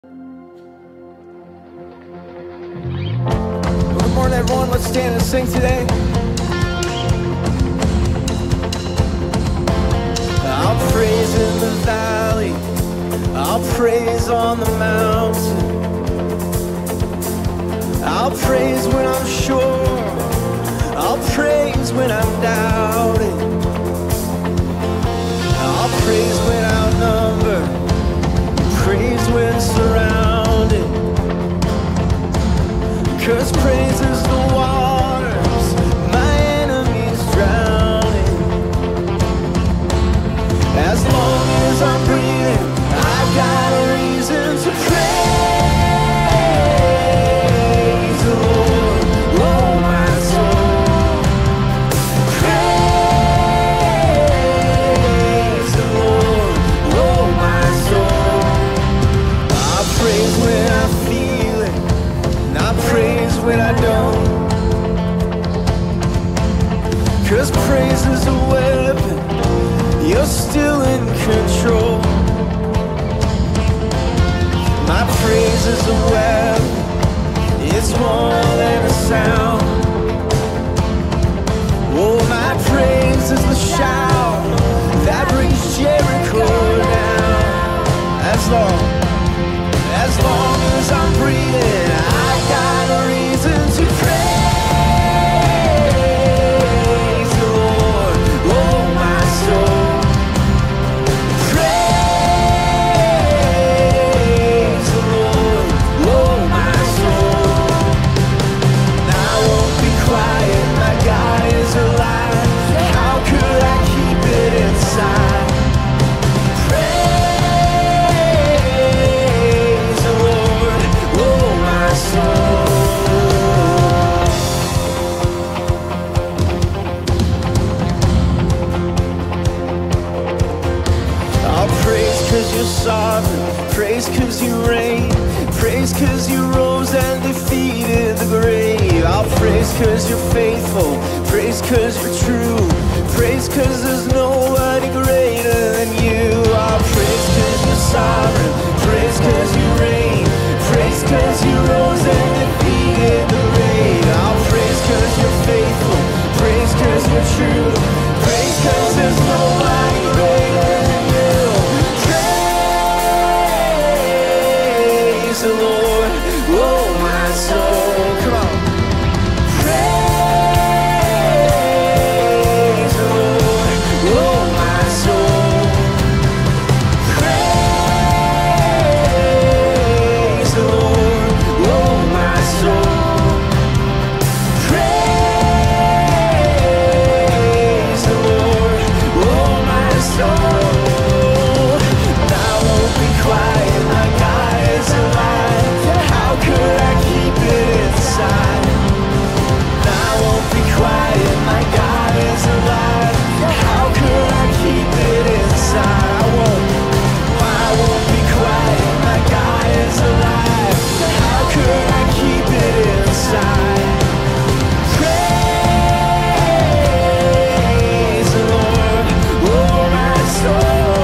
Good morning, everyone. Let's stand and sing today. I'll praise in the valley, I'll praise on the mountain, I'll praise when I'm sure, I'll praise when I'm doubting, I'll praise when outnumbered, praise when surrounded, 'cause praise is the waters my enemies drowning. As long as I'm breathing, I've got a reason to praise the Lord, oh my soul. Praise the Lord, oh my soul. I praise when I feel it, and I praise when I don't. 'Cause praise is a weapon, you're still in control. My praise is a weapon, it's more than a sound. Oh, my praise is the shout that brings Jericho down. As long as I'm breathing, I've got a reason to praise the Lord, oh my soul. Praise the Lord, oh my soul. And I won't be quiet, my God is alive. How could I keep it inside? Praise the Lord, oh my soul. I'll praise 'cause you're sovereign, praise 'cause you reign, praise 'cause you rose and defeated the grave. I'll praise 'cause you're faithful, praise 'cause you're true, praise 'cause there's nobody greater than you. I'll praise 'cause you're sovereign, praise 'cause you reign, praise 'cause you rose and defeated the grave. I'll praise 'cause you're faithful, praise 'cause you're true, praise 'cause there's nobody greater than you. Praise the Lord, oh my soul. Come on. Praise the Lord, oh my soul. Praise the Lord, oh my soul. Praise the Lord, oh my soul. And I won't be quiet, my God is alive. How could I keep it inside? And I won't be quiet, my God is alive. How could I keep it inside? I won't be quiet, my God is alive. How could I keep it inside? Praise the Lord, oh my soul.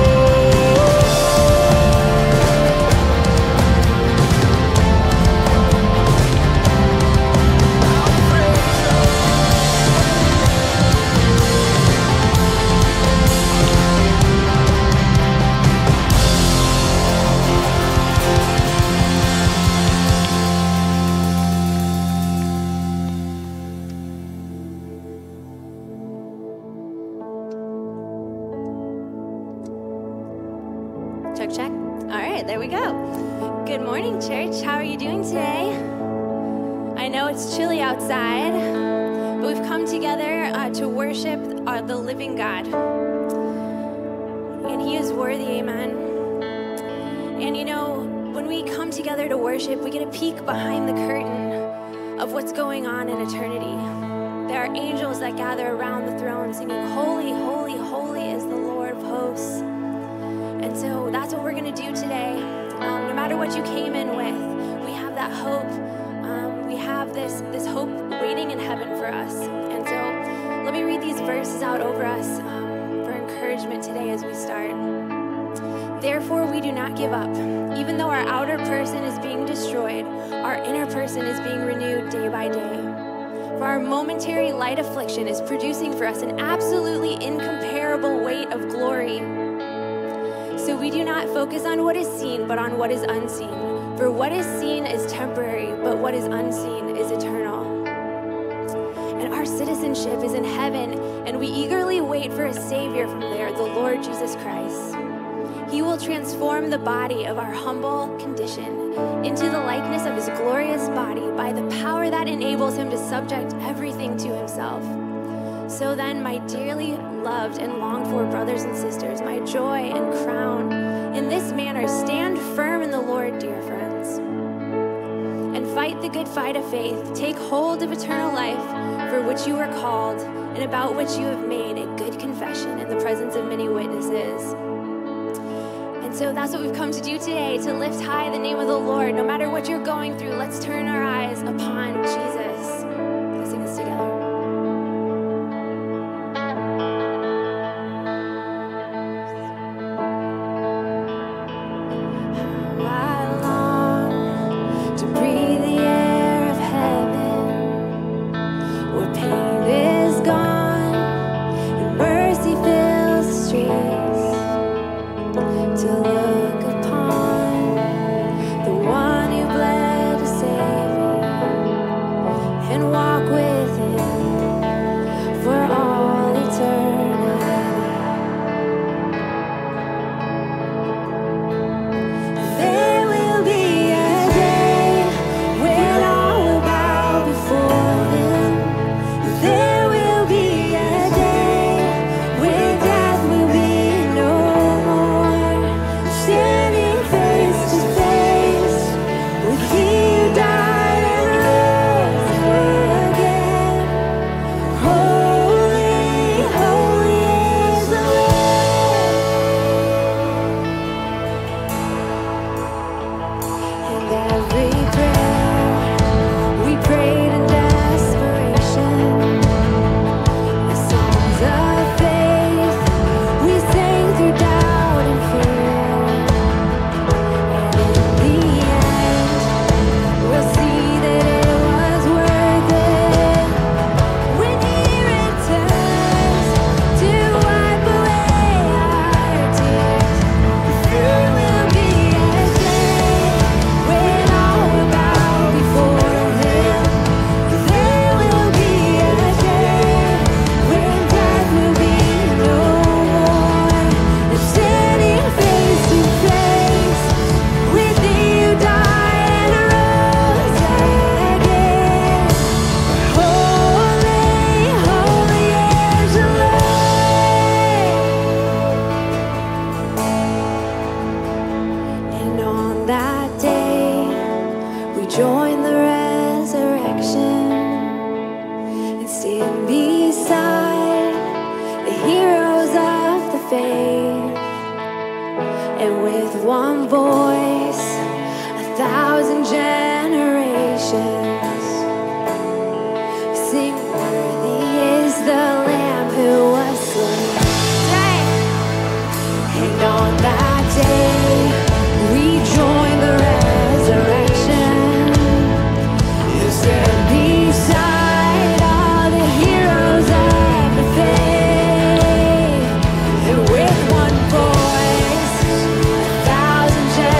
Check, check. All right, there we go. Good morning, church. How are you doing today? I know it's chilly outside, but we've come together to worship the living God. And he is worthy, amen. And you know, when we come together to worship, we get a peek behind the curtain of what's going on in eternity. There are angels that gather around the throne singing, "Holy, holy, holy is the Lord of hosts." And so that's what we're going to do today. No matter what you came in with, we have that hope. We have this hope waiting in heaven for us. And so let me read these verses out over us for encouragement today as we start. Therefore, we do not give up. Even though our outer person is being destroyed, our inner person is being renewed day by day. For our momentary light affliction is producing for us an absolutely incomparable weight of glory. So we do not focus on what is seen, but on what is unseen. For what is seen is temporary, but what is unseen is eternal. And our citizenship is in heaven, and we eagerly wait for a Savior from there, the Lord Jesus Christ. He will transform the body of our humble condition into the likeness of his glorious body by the power that enables him to subject everything to himself. So then, my dearly loved and longed for brothers and sisters, my joy and crown, in this manner stand firm in the Lord, dear friends, and fight the good fight of faith. Take hold of eternal life, for which you were called, and about which you have made a good confession in the presence of many witnesses. And so that's what we've come to do today, to lift high the name of the Lord. No matter what you're going through, let's turn our eyes upon Jesus. Let's sing this together. Thousand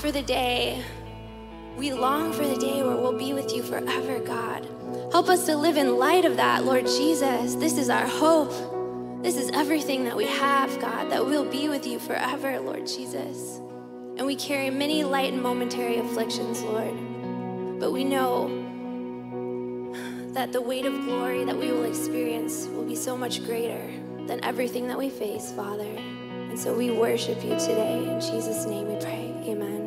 for the day. We long for the day where we'll be with you forever, God. Help us to live in light of that, Lord Jesus. This is our hope. This is everything that we have, God, that we'll be with you forever, Lord Jesus. And we carry many light and momentary afflictions, Lord. But we know that the weight of glory that we will experience will be so much greater than everything that we face, Father. And so we worship you today. In Jesus' name we pray. Amen.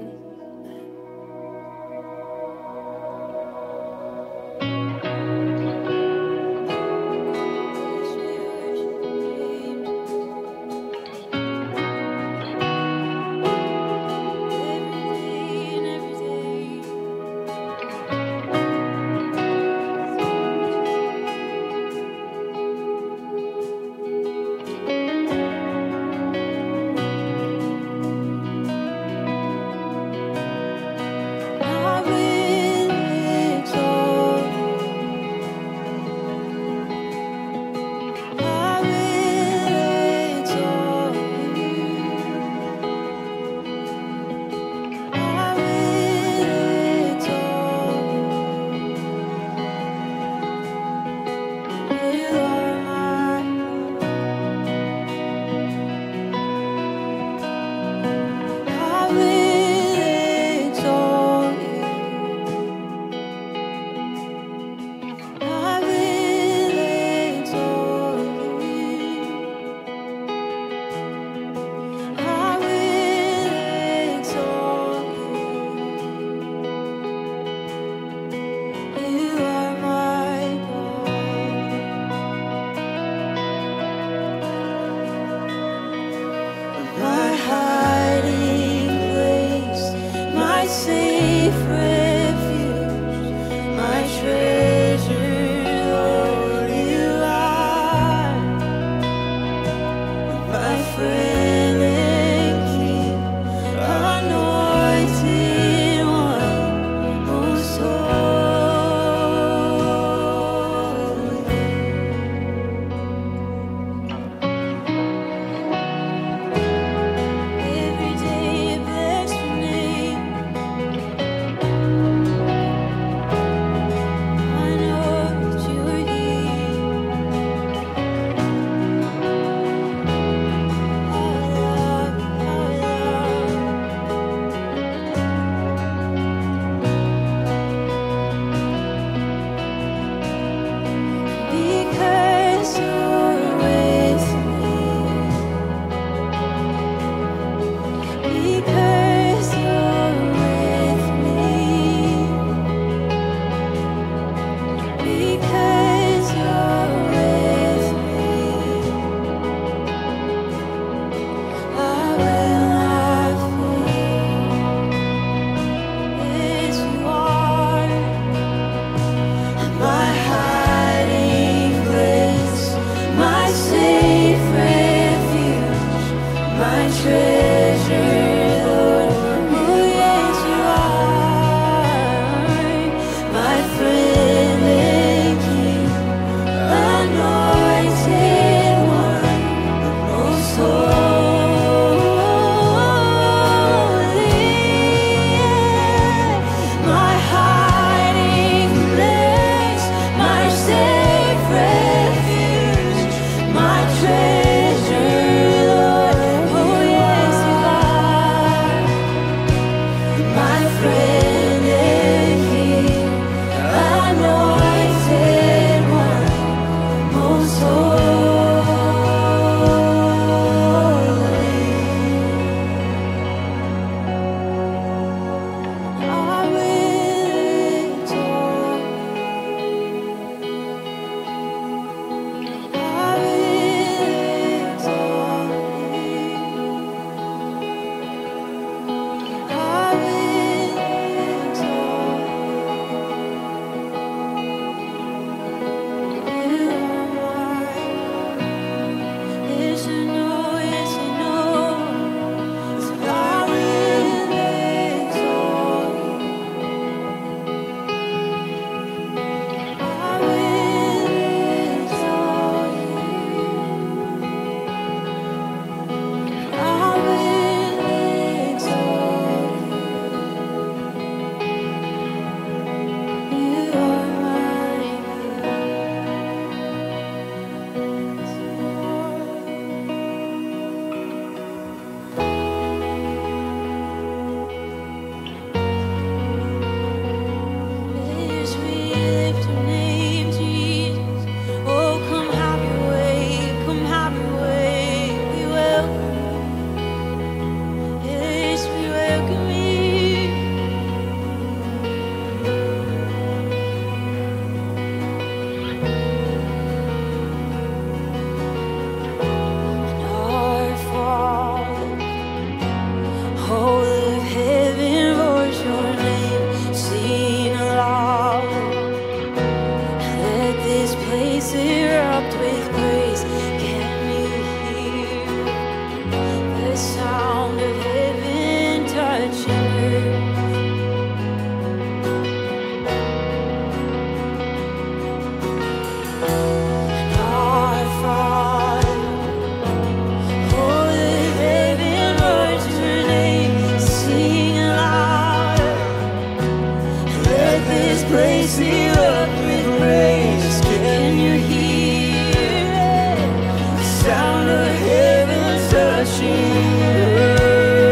angels praising up with praise. Can you hear the sound of heaven touching earth?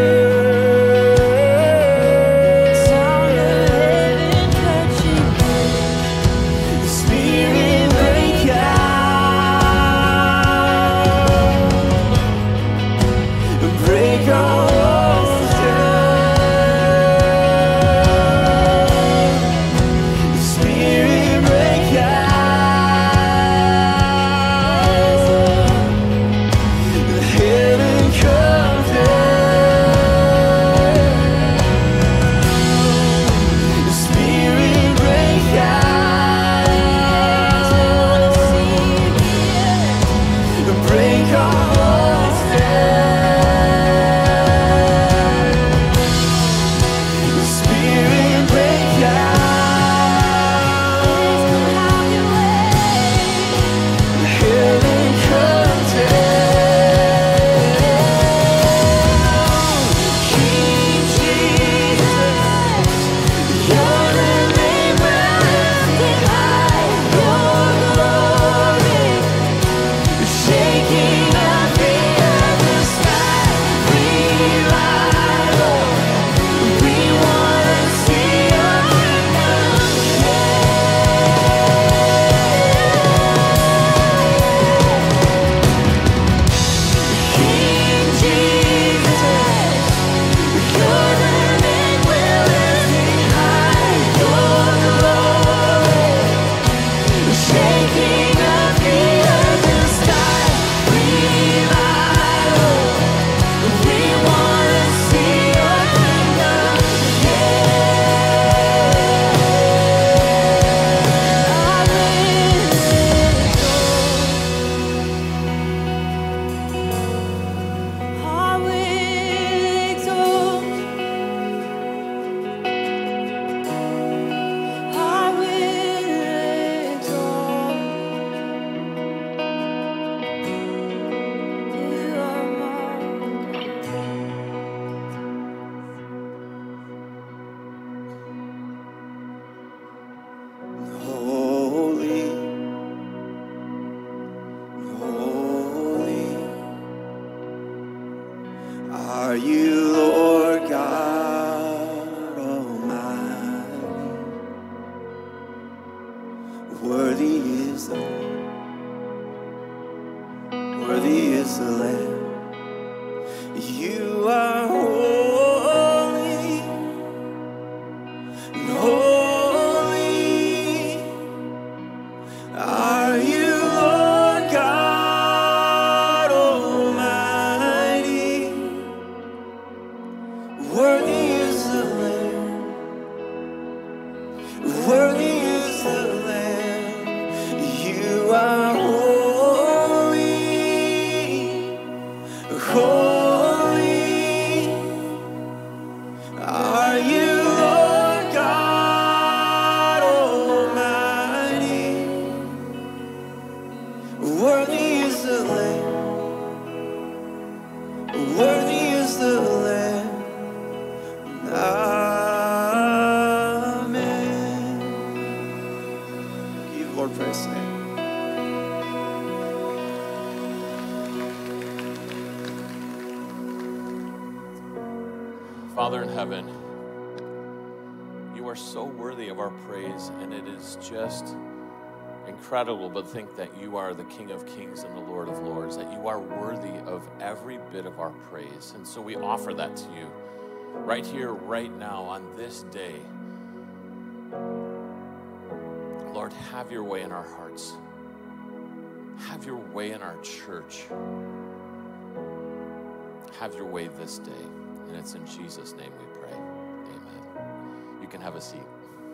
Sound of heaven touching earth. The Spirit break out, break all walls down. The Spirit break out, the heaven come down. The Spirit break out, break all walls down. The Spirit break out, heaven come down. King Jesus, your name will lift high, your glory shaking up the earth, the sky, revival. We wanna see your kingdom. King Jesus, your name will lift high, your glory shaking up the earth and sky, revival. We wanna see your kingdom, I will exalt, I will exalt. You are my holy, holy are you, Lord God Almighty. Worthy is the Lamb, worthy is the Lamb. You are holy, holy are you, Lord God Almighty. Worthy is the Lamb, worthy is the Lamb. You are holy, holy are you, Lord God Almighty. Worthy is the Lamb, worthy is the Lamb. Amen. Give the Lord praise today. Father in heaven, you are so worthy of our praise, and it is just incredible to think that you are the King of Kings and the Lord of Lords, that you are worthy of every bit of our praise. And so we offer that to you right here, right now, on this day. Lord, have your way in our hearts. Have your way in our church. Have your way this day. And it's in Jesus' name we pray. Amen. You can have a seat.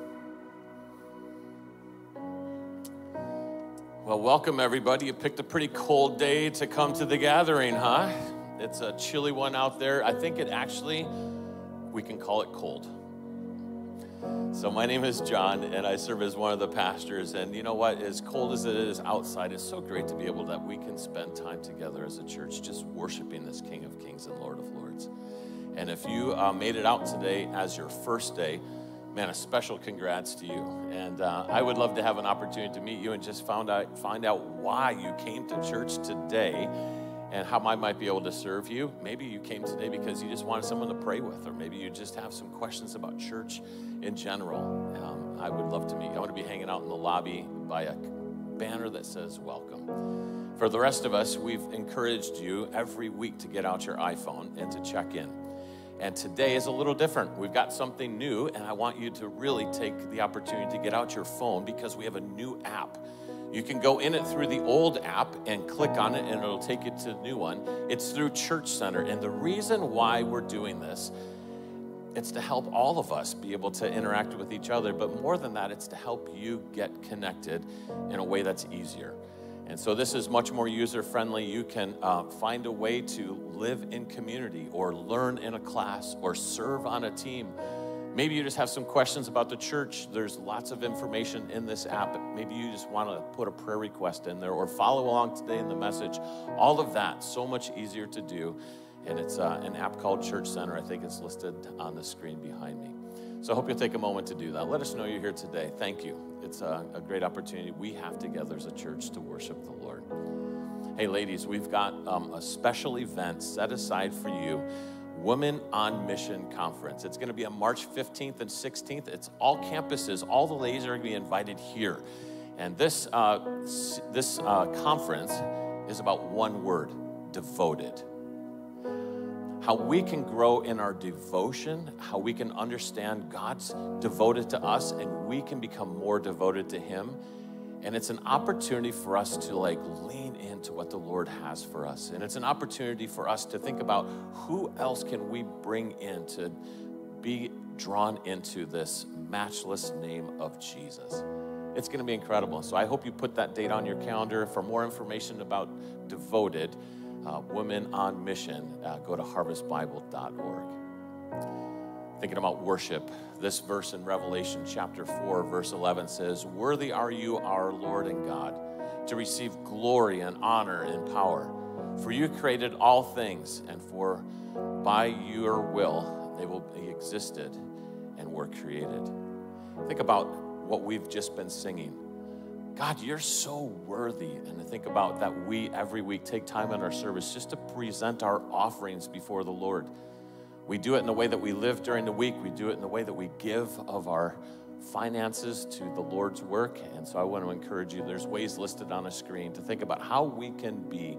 Well, welcome everybody. You picked a pretty cold day to come to the gathering, huh? It's a chilly one out there. I think it actually, we can call it cold. So my name is John, and I serve as one of the pastors. And you know what? As cold as it is outside, it's so great to be able that we can spend time together as a church just worshiping this King of Kings and Lord of Lords. And if you made it out today as your first day, Man, a special congrats to you. And I would love to have an opportunity to meet you and just find out why you came to church today and how I might be able to serve you. Maybe you came today because you just wanted someone to pray with, or maybe you just have some questions about church in general. I would love to meet you. I want to be hanging out in the lobby by a banner that says welcome. For the rest of us, we've encouraged you every week to get out your iPhone and to check in. And today is a little different. We've got something new, and I want you to really take the opportunity to get out your phone because we have a new app. You can go in it through the old app and click on it, and it'll take you to the new one. It's through Church Center, and the reason why we're doing this, it's to help all of us be able to interact with each other, but more than that, it's to help you get connected in a way that's easier. And so this is much more user-friendly. You can find a way to live in community or learn in a class or serve on a team. Maybe you just have some questions about the church. There's lots of information in this app. Maybe you just want to put a prayer request in there or follow along today in the message. All of that, so much easier to do. And it's an app called Church Center. I think it's listed on the screen behind me. So I hope you'll take a moment to do that. Let us know you're here today. Thank you. It's a great opportunity we have together as a church to worship the Lord. Hey, ladies, we've got a special event set aside for you, Women on Mission Conference. It's going to be on March 15th and 16th. It's all campuses. All the ladies are going to be invited here. And this conference is about one word, devoted. How we can grow in our devotion, how we can understand God's devoted to us and we can become more devoted to Him. And it's an opportunity for us to lean into what the Lord has for us. And it's an opportunity for us to think about who else can we bring in to be drawn into this matchless name of Jesus. It's going to be incredible. So I hope you put that date on your calendar. For more information about devoted, Women on Mission, go to harvestbible.org. Thinking about worship, this verse in Revelation chapter 4, verse 11 says, "Worthy are you, our Lord and God, to receive glory and honor and power. For you created all things, and for by your will they will be existed and were created." Think about what we've just been singing. God, you're so worthy. And to think about that we every week take time in our service just to present our offerings before the Lord. We do it in the way that we live during the week. We do it in the way that we give of our finances to the Lord's work. And so I want to encourage you, there's ways listed on a screen to think about how we can be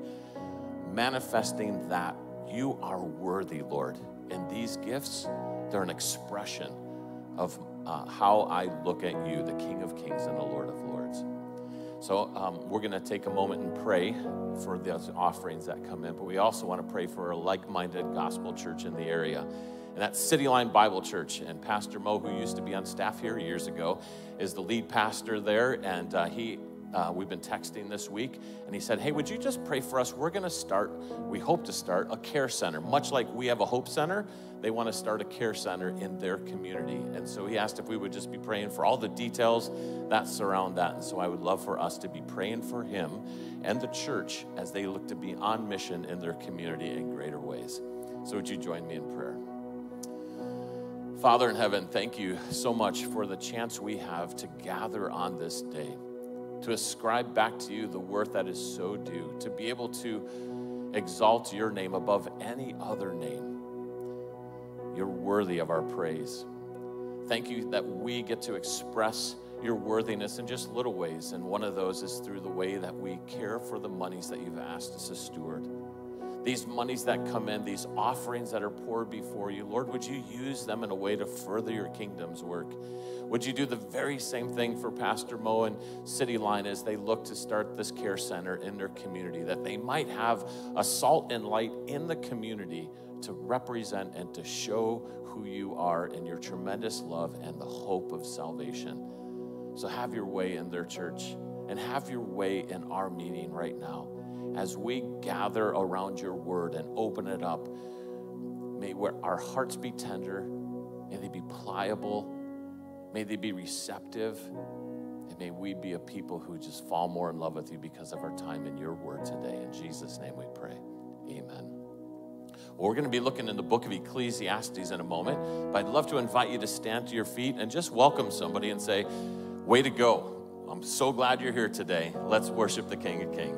manifesting that you are worthy, Lord. And these gifts, they're an expression of how I look at you, the King of Kings and the Lord of Lords. So we're going to take a moment and pray for those offerings that come in, but we also want to pray for a like-minded gospel church in the area. And that's City Line Bible Church. And Pastor Mo, who used to be on staff here years ago, is the lead pastor there. And we've been texting this week, and he said, hey, would you just pray for us? We're going to start, we hope to start a care center. Much like we have a Hope Center, they want to start a care center in their community. And so he asked if we would just be praying for all the details that surround that. And so I would love for us to be praying for him and the church as they look to be on mission in their community in greater ways. So would you join me in prayer? Father in heaven, thank you so much for the chance we have to gather on this day, to ascribe back to you the worth that is so due, to be able to exalt your name above any other name. You're worthy of our praise. Thank you that we get to express your worthiness in just little ways, and one of those is through the way that we care for the monies that you've asked us to steward. These monies that come in, these offerings that are poured before you, Lord, would you use them in a way to further your kingdom's work? Would you do the very same thing for Pastor Mo and City Line as they look to start this care center in their community, that they might have a salt and light in the community to represent and to show who you are in your tremendous love and the hope of salvation. So have your way in their church and have your way in our meeting right now. As we gather around your word and open it up, may our hearts be tender, may they be pliable, may they be receptive, and may we be a people who just fall more in love with you because of our time in your word today. In Jesus' name we pray, amen. We're going to be looking in the Book of Ecclesiastes in a moment, but I'd love to invite you to stand to your feet and just welcome somebody and say, way to go. I'm so glad you're here today. Let's worship the King of Kings.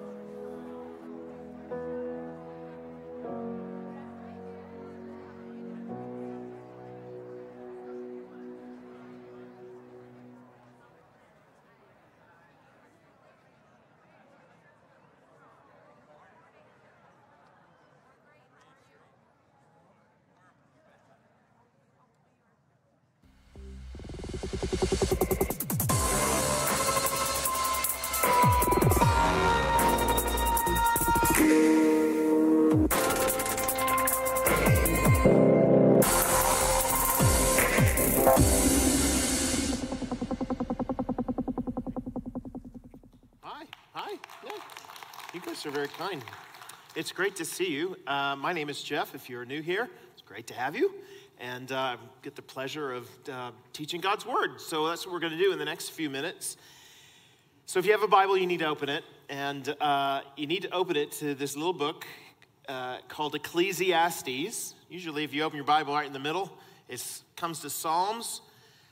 Are very kind. It's great to see you. My name is Jeff. If you're new here, it's great to have you. And get the pleasure of teaching God's Word. So that's what we're going to do in the next few minutes. So if you have a Bible, you need to open it. And you need to open it to this little book called Ecclesiastes. Usually if you open your Bible right in the middle, it comes to Psalms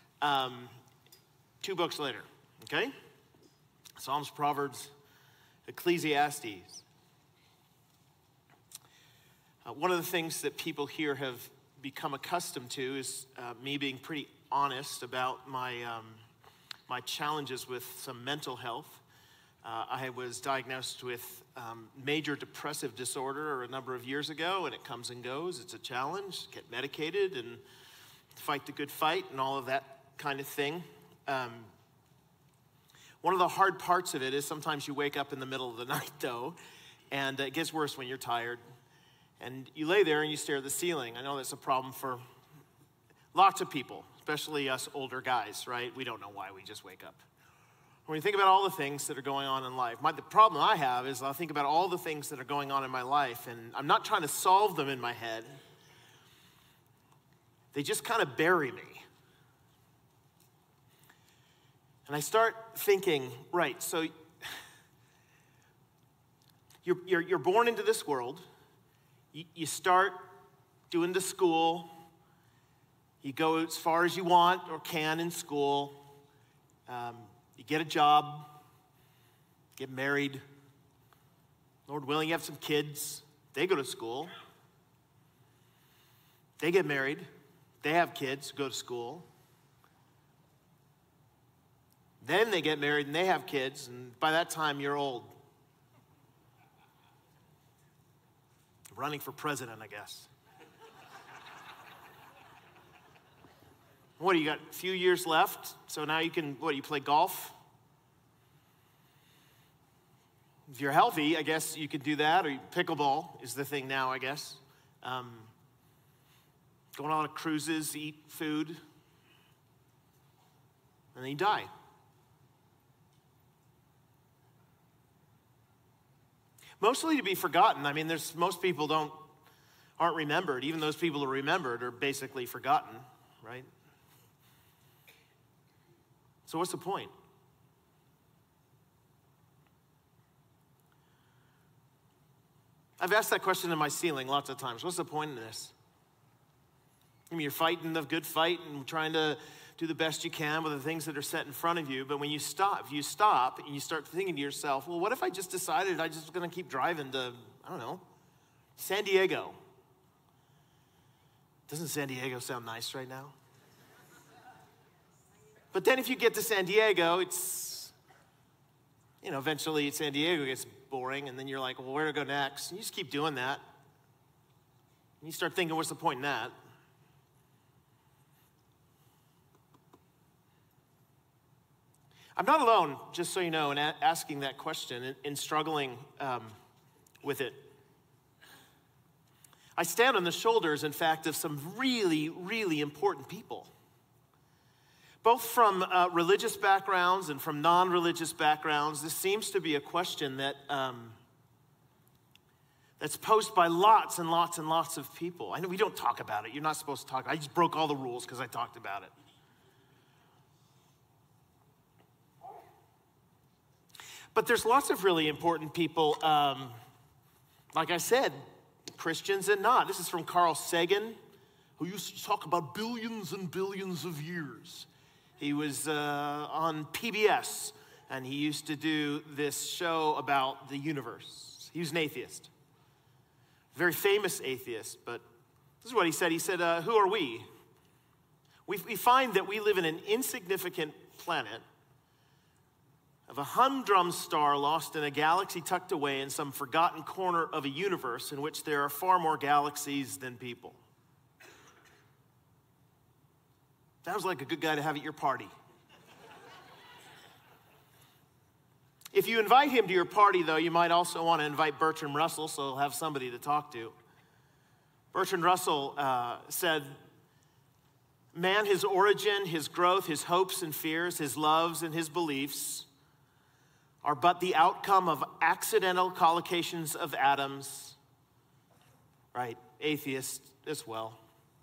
2 books later. Okay? Psalms, Proverbs, Ecclesiastes. One of the things that people here have become accustomed to is me being pretty honest about my challenges with some mental health. I was diagnosed with major depressive disorder a number of years ago, and it comes and goes. It's a challenge. Get medicated and fight the good fight and all of that kind of thing. One of the hard parts of it is sometimes you wake up in the middle of the night, though, and it gets worse when you're tired. And you lay there and you stare at the ceiling. I know that's a problem for lots of people, especially us older guys, right? We don't know why, we just wake up. When you think about all the things that are going on in life, the problem I have is I'll think about all the things that are going on in my life, and I'm not trying to solve them in my head. They just kind of bury me. And I start thinking, right, so you're born into this world. You start doing the school. You go as far as you want or can in school. You get a job. Get married. Lord willing, you have some kids. They go to school. They get married. They have kids, go to school. Then they get married and they have kids, and by that time you're old. Running for president, I guess. What, you got a few years left? So now you can, you play golf? If you're healthy, I guess you could do that, or pickleball is the thing now, I guess. Going on cruises, eat food, and then you die. Mostly to be forgotten. I mean, most people aren't remembered. Even those people who are remembered are basically forgotten, right? So what's the point? I've asked that question in my ceiling lots of times. What's the point in this? I mean, you're fighting the good fight and trying to do the best you can with the things that are set in front of you. But when you stop and you start thinking to yourself, well, what if I just decided I just going to keep driving to, I don't know, San Diego? Doesn't San Diego sound nice right now? But then if you get to San Diego, it's, eventually San Diego gets boring, and then you're like, well, where to go next? And you just keep doing that. And you start thinking, what's the point in that? I'm not alone, just so you know, in asking that question, in struggling with it. I stand on the shoulders, in fact, of some really, really important people. Both from religious backgrounds and from non-religious backgrounds. This seems to be a question that that's posed by lots and lots and lots of people. I know we don't talk about it. You're not supposed to talk about it. I just broke all the rules because I talked about it. But there's lots of really important people, like I said, Christians and not. This is from Carl Sagan, who used to talk about billions and billions of years. He was on PBS, and he used to do this show about the universe. He was an atheist, very famous atheist, but this is what he said. He said, who are we? We find that we live in an insignificant planet of a humdrum star lost in a galaxy tucked away in some forgotten corner of a universe in which there are far more galaxies than people. Sounds like a good guy to have at your party. If you invite him to your party, though, you might also want to invite Bertrand Russell, so he'll have somebody to talk to. Bertrand Russell said, man, his origin, his growth, his hopes and fears, his loves and his beliefs are but the outcome of accidental collocations of atoms. Right, atheist as well.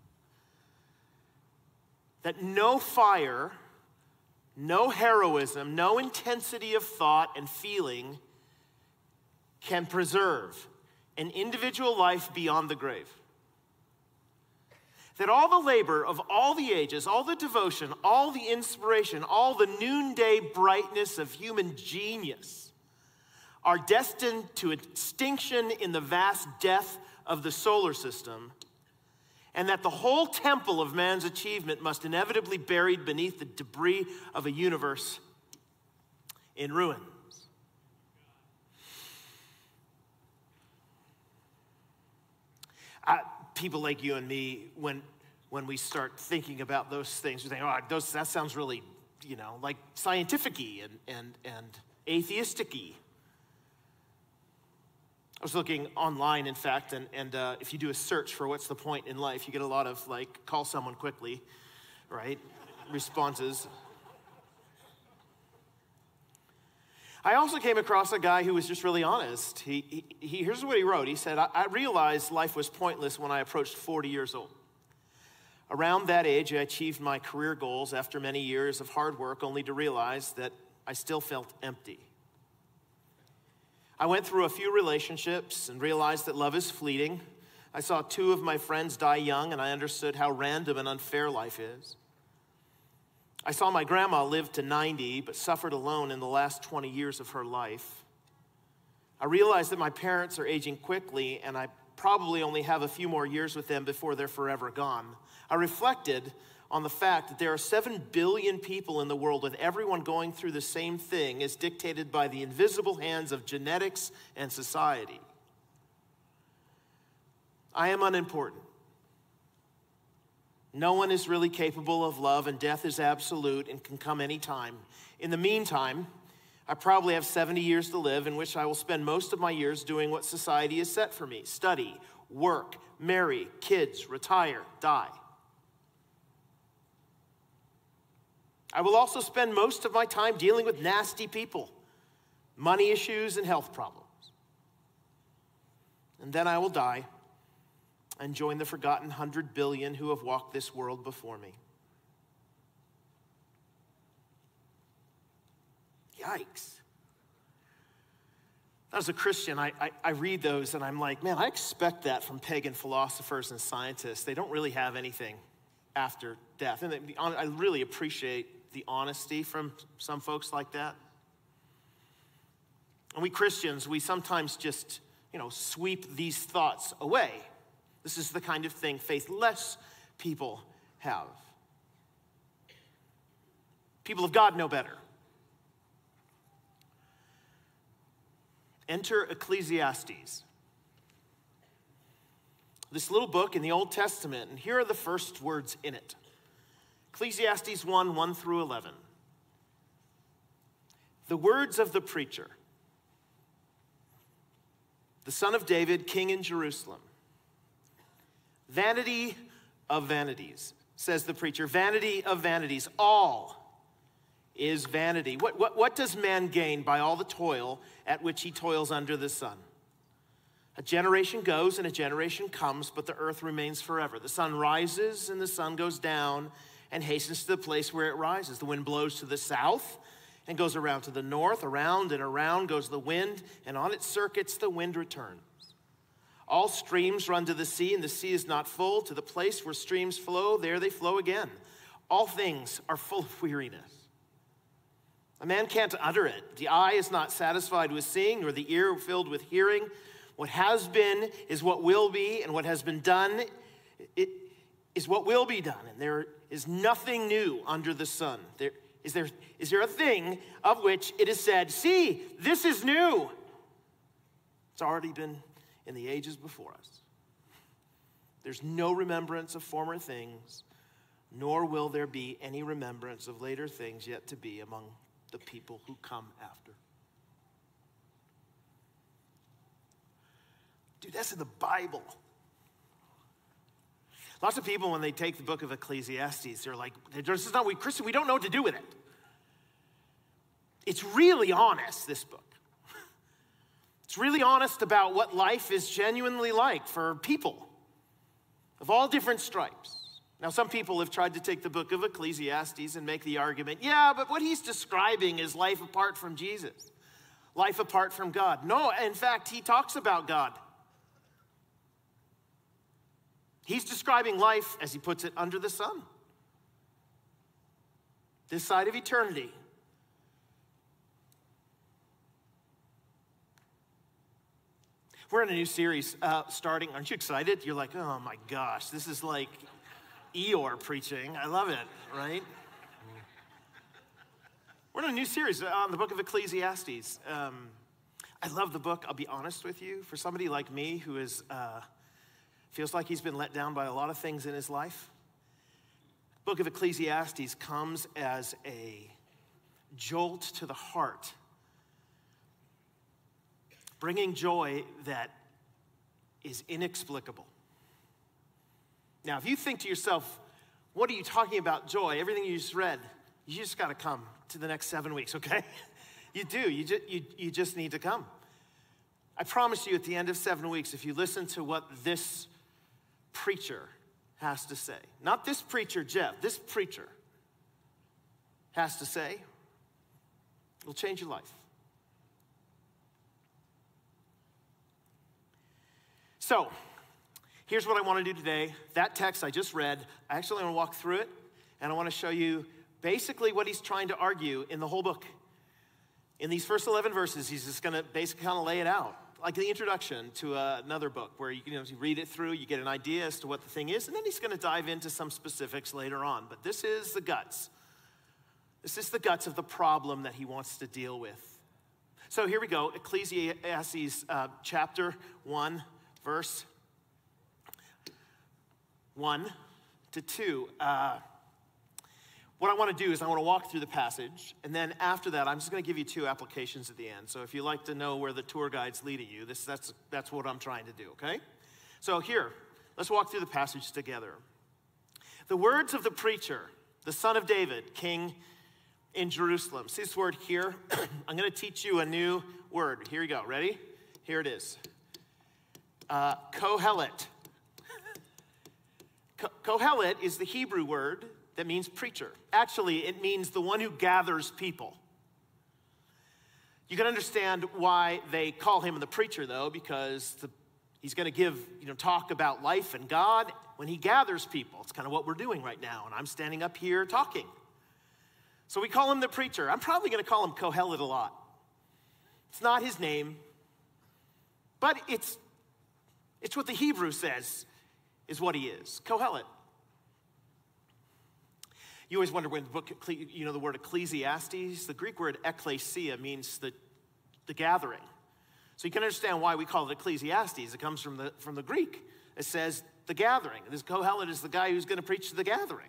That no fire, no heroism, no intensity of thought and feeling can preserve an individual life beyond the grave. That all the labor of all the ages, all the devotion, all the inspiration, all the noonday brightness of human genius are destined to extinction in the vast death of the solar system, and that the whole temple of man's achievement must inevitably be buried beneath the debris of a universe in ruins. People like you and me, when we start thinking about those things, we think, oh, that sounds really, like scientific-y and atheistic-y. I was looking online, in fact, and if you do a search for what's the point in life, you get a lot of, call someone quickly, right, responses. I also came across a guy who was just really honest. Here's what he wrote. He said, I realized life was pointless when I approached 40 years old. Around that age, I achieved my career goals after many years of hard work, only to realize that I still felt empty. I went through a few relationships and realized that love is fleeting. I saw 2 of my friends die young, and I understood how random and unfair life is. I saw my grandma live to 90, but suffered alone in the last 20 years of her life. I realized that my parents are aging quickly, and I probably only have a few more years with them before they're forever gone. I reflected on the fact that there are 7 billion people in the world, with everyone going through the same thing as dictated by the invisible hands of genetics and society. I am unimportant. No one is really capable of love, and death is absolute and can come anytime. In the meantime, I probably have 70 years to live, in which I will spend most of my years doing what society has set for me: study, work, marry, kids, retire, die. I will also spend most of my time dealing with nasty people, money issues, and health problems. And then I will die and join the forgotten 100 billion who have walked this world before me. Yikes. As a Christian, I read those and I'm like, man, I expect that from pagan philosophers and scientists. They don't really have anything after death. And I really appreciate the honesty from some folks like that. And we Christians, we sometimes just, sweep these thoughts away. This is the kind of thing faithless people have. People of God know better. Enter Ecclesiastes. This little book in the Old Testament, and here are the first words in it. Ecclesiastes 1 through 11. The words of the preacher, the son of David, king in Jerusalem. Vanity of vanities, says the preacher. Vanity of vanities. All is vanity. What does man gain by all the toil at which he toils under the sun? A generation goes and a generation comes, but the earth remains forever. The sun rises and the sun goes down and hastens to the place where it rises. The wind blows to the south and goes around to the north. Around and around goes the wind, and on its circuits the wind returns. All streams run to the sea, and the sea is not full. To the place where streams flow, there they flow again. All things are full of weariness. A man can't utter it. The eye is not satisfied with seeing, nor the ear filled with hearing. What has been is what will be, and what has been done is what will be done. And there is nothing new under the sun. Is there a thing of which it is said, see, this is new? It's already been in the ages before us. There's no remembrance of former things, nor will there be any remembrance of later things yet to be among the people who come after. Dude, that's in the Bible. Lots of people, when they take the book of Ecclesiastes, they're like, this is not we Christian, we don't know what to do with it. It's really honest, this book. It's really honest about what life is genuinely like for people of all different stripes. Now, some people have tried to take the book of Ecclesiastes and make the argument, yeah, but what he's describing is life apart from Jesus, life apart from God. No, in fact, he talks about God. He's describing life, as he puts it, under the sun. This side of eternity. We're in a new series starting. Aren't you excited? You're like, oh my gosh, this is like Eeyore preaching. I love it, right? We're in a new series on the book of Ecclesiastes. I love the book, I'll be honest with you. For somebody like me who is feels like he's been let down by a lot of things in his life, the book of Ecclesiastes comes as a jolt to the heart, bringing joy that is inexplicable. Now, if you think to yourself, what are you talking about joy? Everything you just read, you just got to come to the next 7 weeks, okay? You do. You just need to come. I promise you, at the end of 7 weeks, if you listen to what this preacher has to say, not this preacher, Jeff, this preacher has to say, it'll change your life. So, here's what I want to do today. That text I just read, I actually want to walk through it, and I want to show you basically what he's trying to argue in the whole book. In these first 11 verses, he's just going to basically kind of lay it out, like the introduction to another book where you read it through, you get an idea as to what the thing is, and then he's going to dive into some specifics later on. But this is the guts. This is the guts of the problem that he wants to deal with. So here we go, Ecclesiastes chapter 1, verse 1 to 2. What I want to do is I want to walk through the passage, and then after that, I'm just going to give you 2 applications at the end. So if you like to know where the tour guide's leading you, that's what I'm trying to do, okay? So here, let's walk through the passage together. The words of the preacher, the son of David, king in Jerusalem. See this word here? I'm going to teach you a new word. Here you go. Ready? Here it is. Kohelet. Kohelet is the Hebrew word that means preacher. Actually, it means the one who gathers people. You can understand why they call him the preacher, though, because he's going to give, talk about life and God when he gathers people. It's kind of what we're doing right now, and I'm standing up here talking. So we call him the preacher. I'm probably going to call him Kohelet a lot. It's not his name, but it's what the Hebrew says is what he is, Kohelet. You always wonder when the book, the word Ecclesiastes, the Greek word ekklesia means the gathering. So you can understand why we call it Ecclesiastes. It comes from the Greek. It says the gathering. This Kohelet is the guy who's going to preach the gathering.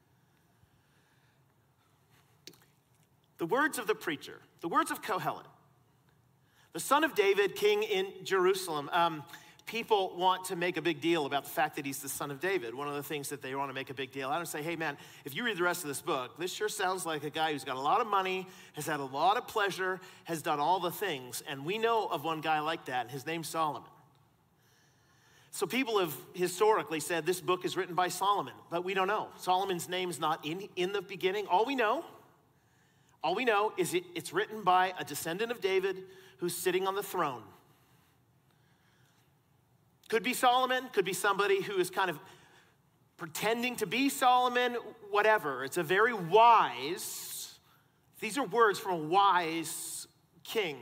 The words of the preacher, the words of Kohelet, the son of David, king in Jerusalem. People want to make a big deal about the fact that he's the son of David. One of the things that they want to make a big deal out of, say, hey man, if you read the rest of this book, this sure sounds like a guy who's got a lot of money, has had a lot of pleasure, has done all the things. And we know of one guy like that, and his name's Solomon. So people have historically said this book is written by Solomon, but we don't know. Solomon's name's not in the beginning. All we know is it's written by a descendant of David who's sitting on the throne. Could be Solomon, could be somebody who is kind of pretending to be Solomon, whatever. It's a very wise, these are words from a wise king.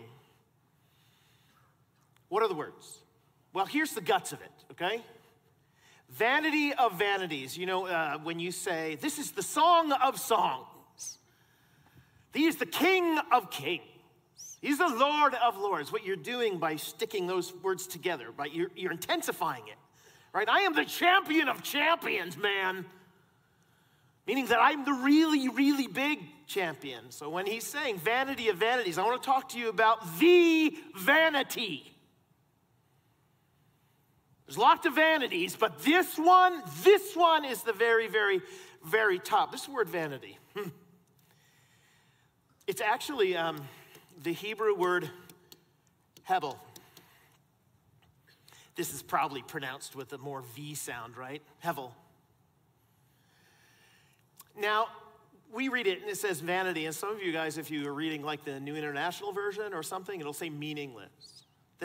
What are the words? Well, here's the guts of it, okay? Vanity of vanities. You know, when you say, this is the song of songs. He is the King of kings. He's the Lord of lords. What you're doing by sticking those words together, right? You're intensifying it, right? I am the champion of champions, man. Meaning that I'm the really, really big champion. So when he's saying vanity of vanities, I want to talk to you about the vanity. There's lots of vanities, but this one is the very, very, very top. This word vanity. It's actually the Hebrew word hebel. This is probably pronounced with a more V sound, right? Hevel. Now, we read it and it says vanity, and some of you guys, if you are reading like the New International Version or something, it'll say meaningless.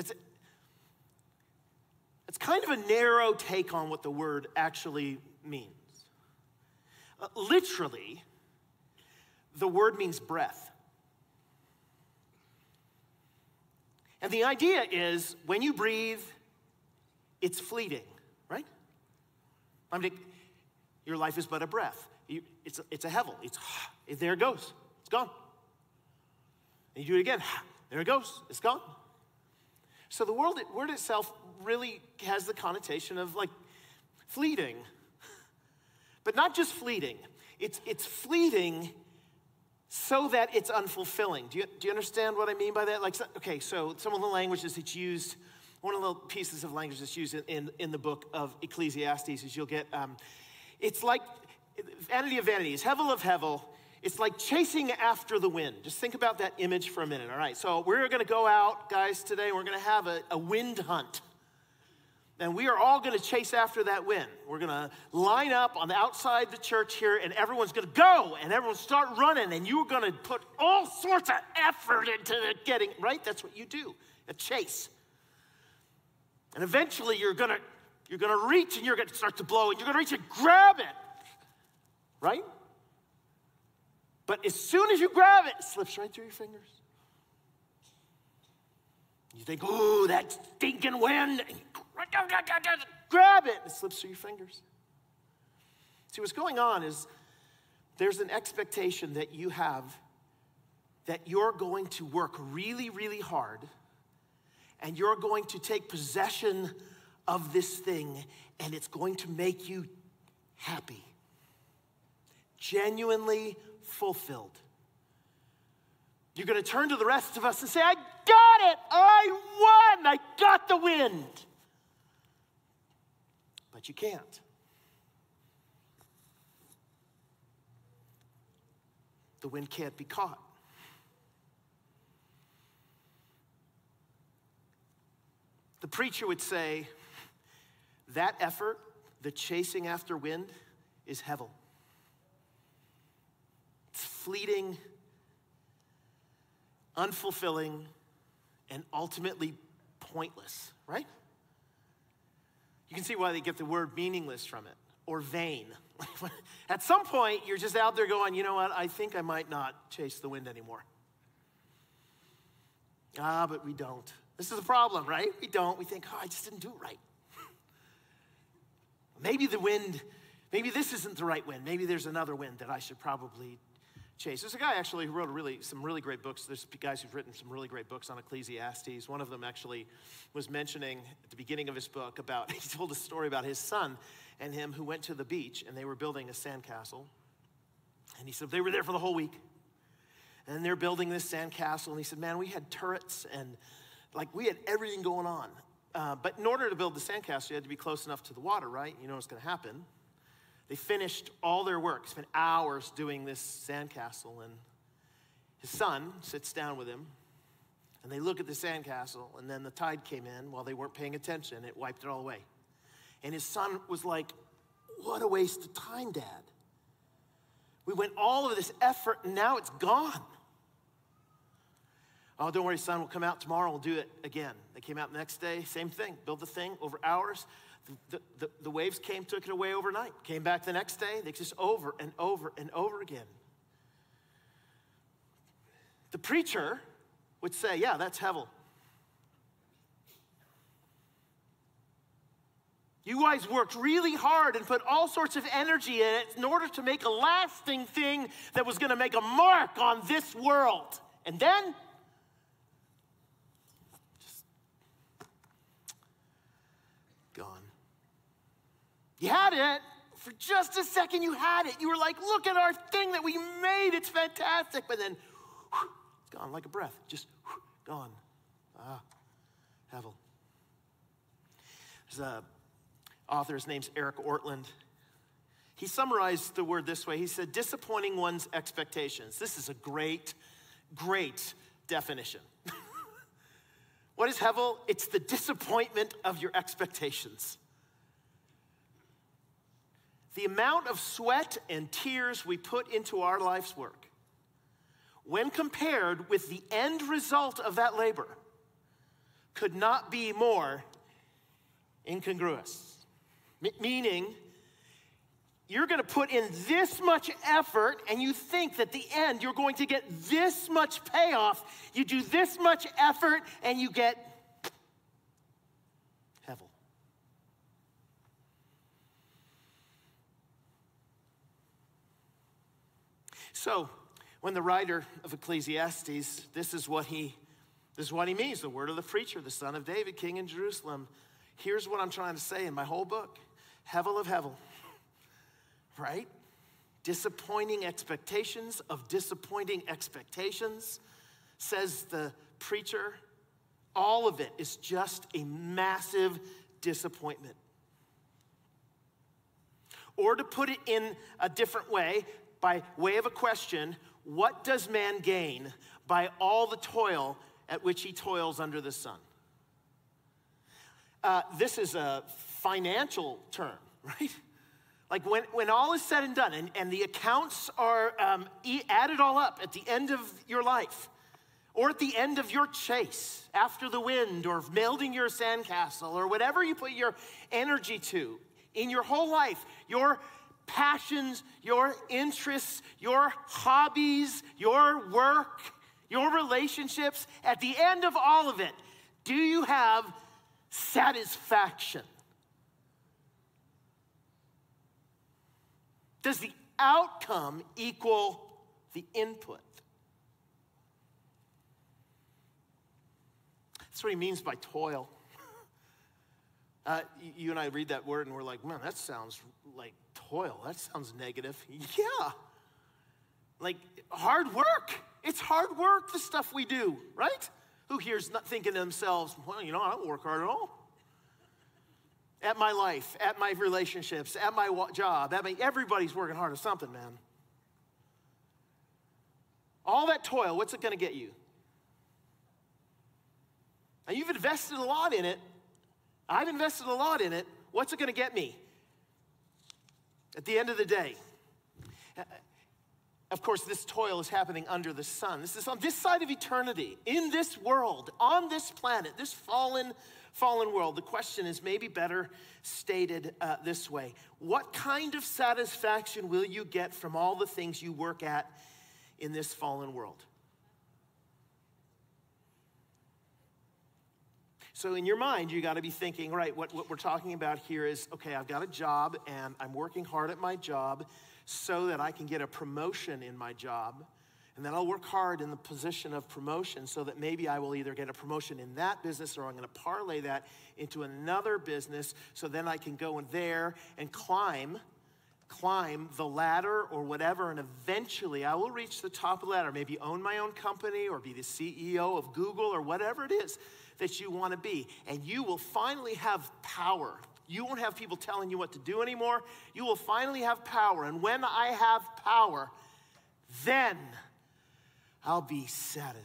It's kind of a narrow take on what the word actually means. Literally, the word means breath. And the idea is when you breathe, it's fleeting, right? I mean, your life is but a breath. It's a hevel. There it goes. It's gone. And you do it again. There it goes. It's gone. So the word itself really has the connotation of like fleeting. But not just fleeting. It's fleeting so that it's unfulfilling. Do you understand what I mean by that? Like, okay, so some of the languages that's used, one of the pieces of language that's used in the book of Ecclesiastes is you'll get, it's like vanity of vanities, hevel of hevel. It's like chasing after the wind. Just think about that image for a minute, all right? So we're going to go out, guys, today. We're going to have a wind hunt. And we are all going to chase after that wind. We're going to line up on the outside the church here, and everyone's going to go, and everyone start running, and you're going to put all sorts of effort into getting, right? That's what you do, a chase. And eventually you're going to reach, and you're going to start to blow, and you're going to reach and grab it, right? But as soon as you grab it, it slips right through your fingers. You think, ooh, that stinking wind. Grab it. It slips through your fingers. See, what's going on is there's an expectation that you have that you're going to work really, really hard and you're going to take possession of this thing and it's going to make you happy, genuinely fulfilled. You're going to turn to the rest of us and say, I got it. I won. I got the wind. But you can't. The wind can't be caught. The preacher would say, that effort, the chasing after wind, is hevel. It's fleeting, unfulfilling, and ultimately pointless, right? You can see why they get the word meaningless from it, or vain. At some point, you're just out there going, you know what, I think I might not chase the wind anymore. But we don't. This is a problem, right? We don't. We think, I just didn't do it right. Maybe the wind, maybe this isn't the right wind. Maybe there's another wind that I should probably chase. There's a guy actually who wrote some really great books. There's guys who've written some really great books on Ecclesiastes. One of them actually was mentioning at the beginning of his book about, he told a story about his son and him who went to the beach and they were building a sandcastle. And he said they were there for the whole week. And they're building this sandcastle. And he said, man, we had turrets and like we had everything going on. But in order to build the sandcastle, you had to be close enough to the water, right? You know what's going to happen. They finished all their work, spent hours doing this sandcastle, and his son sits down with him, and they look at the sandcastle, and then the tide came in while they weren't paying attention. It wiped it all away. And his son was like, what a waste of time, Dad. We went all of this effort, and now it's gone. Oh, don't worry, son, we'll come out tomorrow, we'll do it again. They came out the next day, same thing, built the thing over hours. The waves came, took it away overnight. Came back the next day, they just over and over and over again. The preacher would say, yeah, that's Hevel. You guys worked really hard and put all sorts of energy in it in order to make a lasting thing that was going to make a mark on this world. And then, just gone. You had it. For just a second, you had it. You were like, look at our thing that we made. It's fantastic. But then, it's gone like a breath. Just gone. Hevel. There's a author, his name's Eric Ortland. He summarized the word this way. He said, disappointing one's expectations. This is a great, great definition. What is Hevel? It's the disappointment of your expectations. The amount of sweat and tears we put into our life's work, when compared with the end result of that labor, could not be more incongruous. Meaning, you're going to put in this much effort and you think that at the end you're going to get this much payoff. You do this much effort and you get Hevel. So, when the writer of Ecclesiastes, this is what he means, the word of the preacher, the son of David, king in Jerusalem. Here's what I'm trying to say in my whole book. Hevel of Hevel, right? Disappointing expectations of disappointing expectations, says the preacher. All of it is just a massive disappointment. Or to put it in a different way, by way of a question, what does man gain by all the toil at which he toils under the sun? This is a financial term, right? Like when all is said and done and the accounts are added all up at the end of your life or at the end of your chase after the wind or building your sandcastle or whatever you put your energy to in your whole life, your passions, your interests, your hobbies, your work, your relationships, at the end of all of it, do you have satisfaction? Does the outcome equal the input? That's what he means by toil. You and I read that word and we're like, man, that sounds like toil. That sounds negative. Yeah. Like hard work. It's hard work, the stuff we do, right? Who here's not thinking to themselves, well, you know, I don't work hard at all. At my life, at my relationships, at my job, everybody's working hard at something, man. All that toil, what's it going to get you? Now, you've invested a lot in it. I've invested a lot in it. What's it going to get me? At the end of the day, of course, this toil is happening under the sun. This is on this side of eternity, in this world, on this planet, this fallen world. The question is maybe better stated this way. What kind of satisfaction will you get from all the things you work at in this fallen world? So in your mind, you got to be thinking, right, what we're talking about here is, okay, I've got a job and I'm working hard at my job so that I can get a promotion in my job. And then I'll work hard in the position of promotion so that maybe I will either get a promotion in that business or I'm going to parlay that into another business so then I can go in there and climb the ladder or whatever, and eventually I will reach the top of the ladder, maybe own my own company or be the CEO of Google or whatever it is that you want to be. And you will finally have power. You won't have people telling you what to do anymore. You will finally have power. And when I have power, then I'll be satisfied.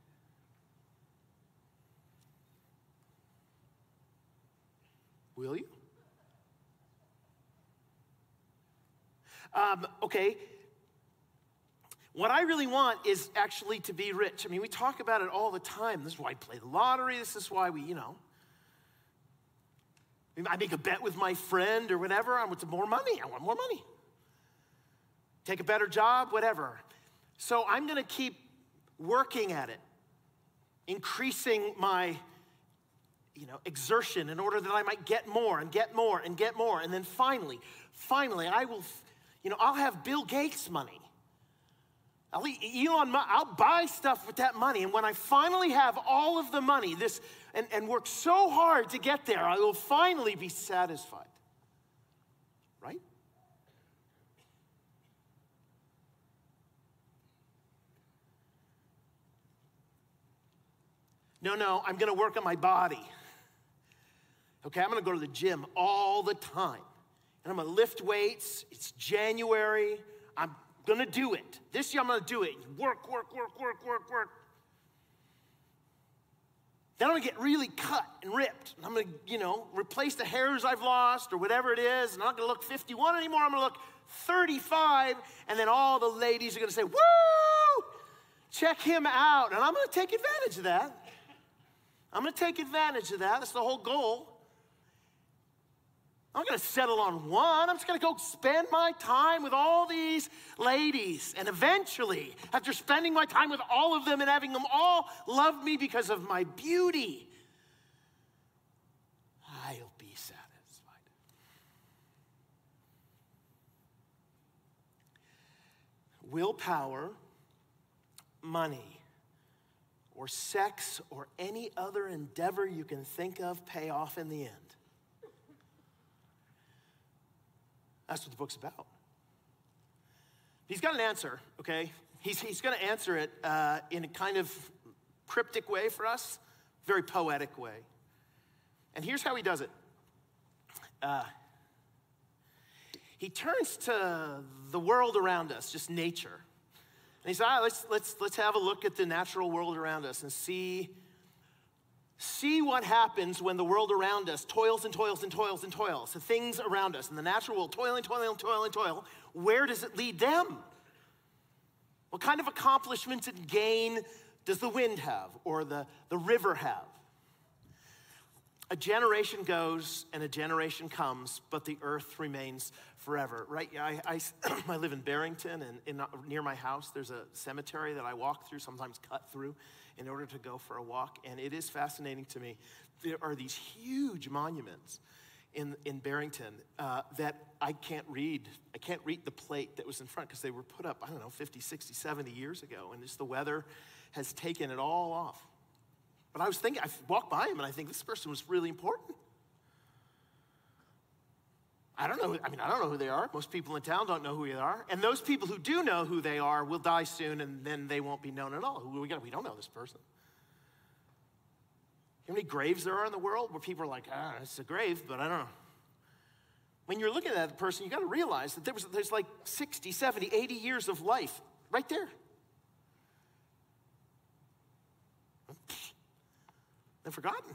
Will you? Okay. What I really want is actually to be rich. I mean, we talk about it all the time. This is why I play the lottery. This is why we, I make a bet with my friend or whatever. I want more money. I want more money. Take a better job, whatever. So I'm going to keep working at it, increasing my, exertion in order that I might get more and get more and get more. And then finally, I will, I'll have Bill Gates money. I'll buy stuff with that money. And when I finally have all of the money, and work so hard to get there, I will finally be satisfied. Right? No, I'm gonna work on my body. Okay, I'm gonna go to the gym all the time. And I'm gonna lift weights. It's January. I'm gonna do it. This year I'm gonna do it. Work. Then I'm gonna get really cut and ripped. And I'm gonna, replace the hairs I've lost or whatever it is. And I'm not gonna look 51 anymore. I'm gonna look 35. And then all the ladies are gonna say, woo, check him out. And I'm gonna take advantage of that. That's the whole goal. I'm not gonna settle on one. I'm just gonna go spend my time with all these ladies. And eventually, after spending my time with all of them and having them all love me because of my beauty, I'll be satisfied. Willpower, money, or sex, or any other endeavor you can think of pay off in the end. That's what the book's about. He's got an answer, okay? He's going to answer it in a kind of cryptic way for us, very poetic way. And here's how he does it. He turns to the world around us, just nature. And he says, let's have a look at the natural world around us and see what happens when the world around us toils and toils and toils and toils. The things around us in the natural world, toil. Where does it lead them? What kind of accomplishments and gain does the wind have or the river have? A generation goes and a generation comes, but the earth remains forever, right? I live in Barrington, and near my house, there's a cemetery that I walk through, sometimes cut through, in order to go for a walk, and it is fascinating to me. There are these huge monuments in Barrington that I can't read. I can't read the plate that was in front because they were put up, 50, 60, 70 years ago, and just the weather has taken it all off. But I was thinking, I walked by him and I think this person was really important. I don't know who they are. Most people in town don't know who they are. And those people who do know who they are will die soon and then they won't be known at all. We don't know this person. You know how many graves there are in the world where people are like, it's a grave, but I don't know. When you're looking at that person, you got to realize that there's like 60, 70, 80 years of life right there. They're forgotten.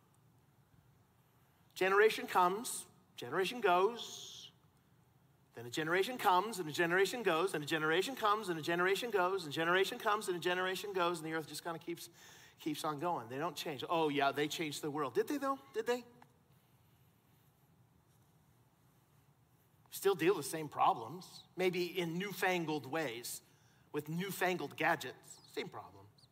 Generation comes, generation goes, then a generation comes, and a generation goes, and a generation comes, and a generation goes, and a generation comes, and a generation goes, and the earth just kind of keeps on going. They don't change. Oh yeah, they changed the world. Did they though? Did they? Still deal with the same problems, maybe in newfangled ways, with newfangled gadgets, same problems.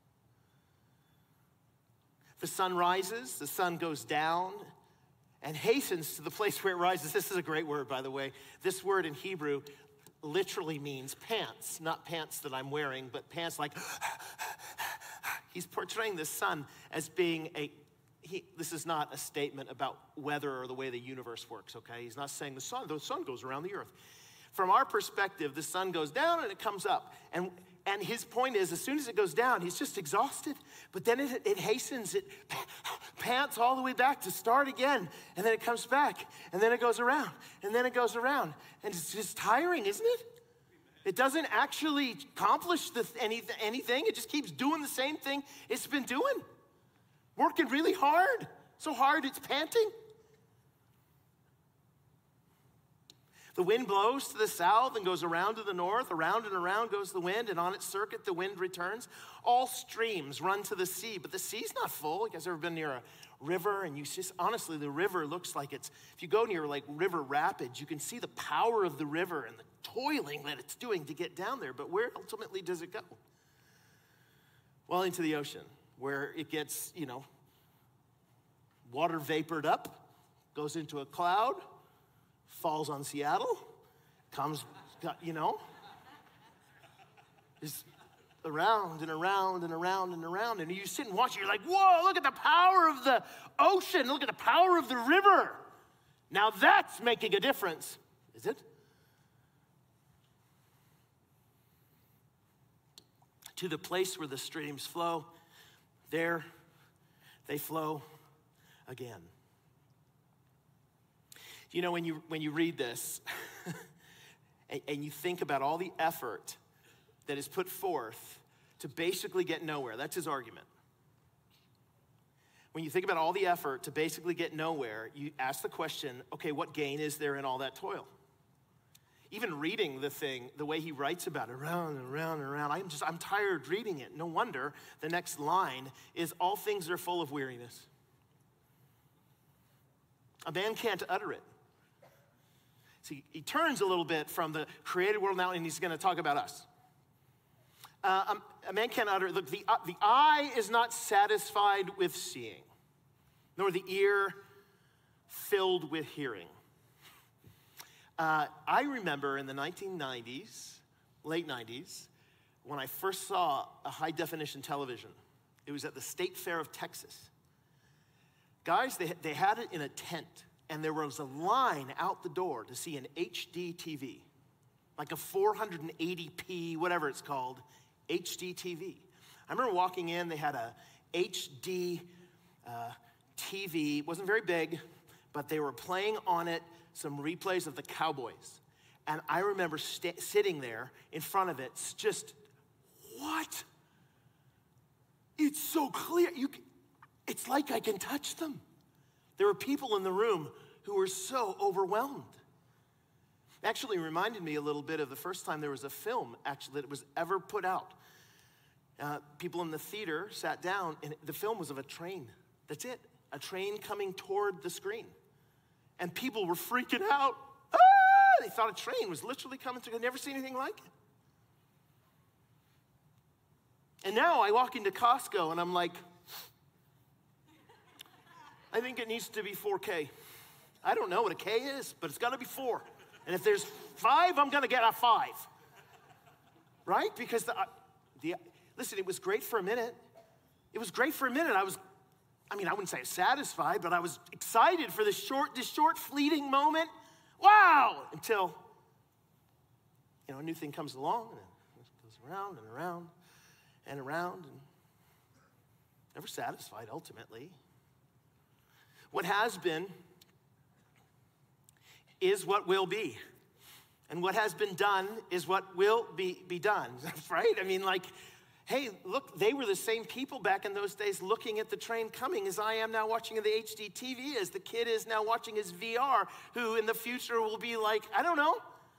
The sun rises, the sun goes down, and hastens to the place where it rises. This is a great word, by the way. This word in Hebrew literally means pants, not pants that I'm wearing, but pants like, he's portraying the sun as being this is not a statement about weather or the way the universe works, okay? He's not saying the sun goes around the earth. From our perspective, the sun goes down and it comes up. And his point is, as soon as it goes down, he's just exhausted. But then it hastens, it pants all the way back to start again. And then it comes back. And then it goes around. And then it goes around. And it's just tiring, isn't it? It doesn't actually accomplish anything. It just keeps doing the same thing it's been doing. Working really hard. So hard it's panting. The wind blows to the south and goes around to the north. Around and around goes the wind, and on its circuit the wind returns. All streams run to the sea, but the sea's not full. You guys ever been near a river? And you just, honestly, the river looks like it's, if you go near like river rapids, you can see the power of the river and the toiling that it's doing to get down there. But where ultimately does it go? Well, into the ocean, where it gets, water vapored up, goes into a cloud, falls on Seattle, comes, is around and around and around and around. And you sit and watch it, you're like, whoa, look at the power of the ocean. Look at the power of the river. Now that's making a difference. Is it? To the place where the streams flow, there they flow again. When you read this and you think about all the effort that is put forth to basically get nowhere, that's his argument. When you think about all the effort to basically get nowhere, you ask the question, okay, what gain is there in all that toil? Even reading the thing, the way he writes about it, around and around and around, I'm tired reading it. No wonder the next line is, all things are full of weariness. A man can't utter it. See, he turns a little bit from the created world now, and he's going to talk about us. A man can't utter, look, the eye is not satisfied with seeing, nor the ear filled with hearing. I remember in the 1990s, late 90s, when I first saw a high-definition television. It was at the State Fair of Texas. Guys, they had it in a tent, and there was a line out the door to see an HD TV, like a 480p, whatever it's called, HD TV. I remember walking in, they had a HD TV. It wasn't very big, but they were playing on it some replays of the Cowboys. And I remember sitting there in front of it, just, what? It's so clear. It's like I can touch them. There were people in the room who were so overwhelmed. It actually reminded me a little bit of the first time there was a film, actually, that was ever put out. People in the theater sat down, and the film was of a train. That's it, a train coming toward the screen. And people were freaking out. Ah! They thought a train was literally coming through. I'd never seen anything like it. And now I walk into Costco, and I'm like, I think it needs to be 4K. I don't know what a K is, but it's got to be 4. And if there's 5, I'm going to get a 5. Right? Because, listen, it was great for a minute. It was great for a minute. I wouldn't say satisfied, but I was excited for this short fleeting moment. Wow! Until, a new thing comes along, and it goes around and around and around, and never satisfied ultimately. What has been is what will be. And what has been done is what will be done, right? Hey, look, they were the same people back in those days looking at the train coming as I am now watching the HD TV, as the kid is now watching his VR, who in the future will be like, I don't know.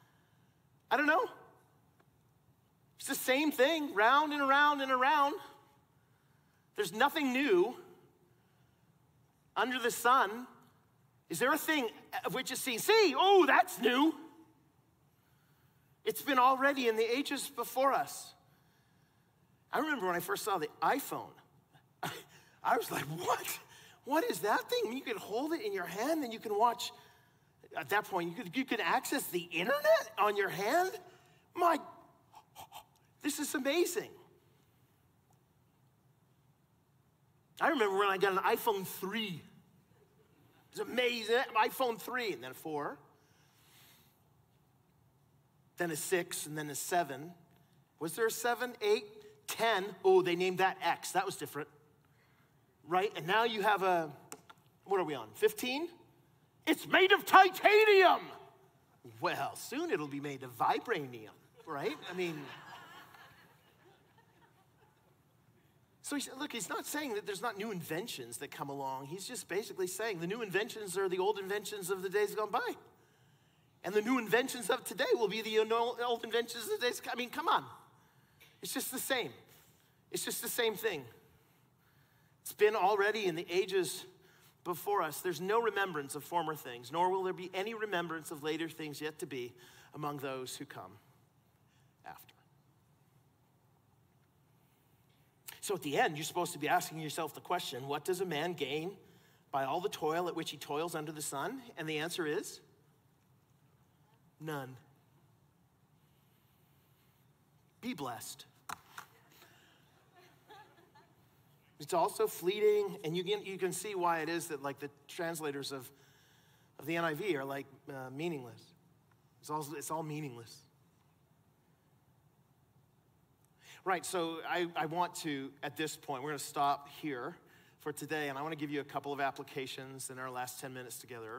It's the same thing, round and around and around. There's nothing new under the sun. Is there a thing of which is seen? See, oh, that's new. It's been already in the ages before us. I remember when I first saw the iPhone, I was like, what? What is that thing? You can hold it in your hand and you can watch. At that point, you could access the internet on your hand? This is amazing. I remember when I got an iPhone 3. It was amazing. iPhone 3, and then a 4. Then a 6, and then a 7. Was there a 7, 8, 10? Oh, they named that X. That was different. Right? And now you have a, what are we on, 15? It's made of titanium. Well, soon it'll be made of vibranium, right? So look, he's not saying that there's not new inventions that come along. He's just basically saying the new inventions are the old inventions of the days gone by. And the new inventions of today will be the old inventions of today's. I mean, come on. It's just the same. It's just the same thing. It's been already in the ages before us. There's no remembrance of former things, nor will there be any remembrance of later things yet to be among those who come after. So at the end, you're supposed to be asking yourself the question, what does a man gain by all the toil at which he toils under the sun? And the answer is none. Be blessed. It's also fleeting, and you can see why it is that like the translators of the NIV are like meaningless. It's all meaningless. Right, so I want to, at this point, we're going to stop here for today, and I want to give you a couple of applications in our last 10 minutes together.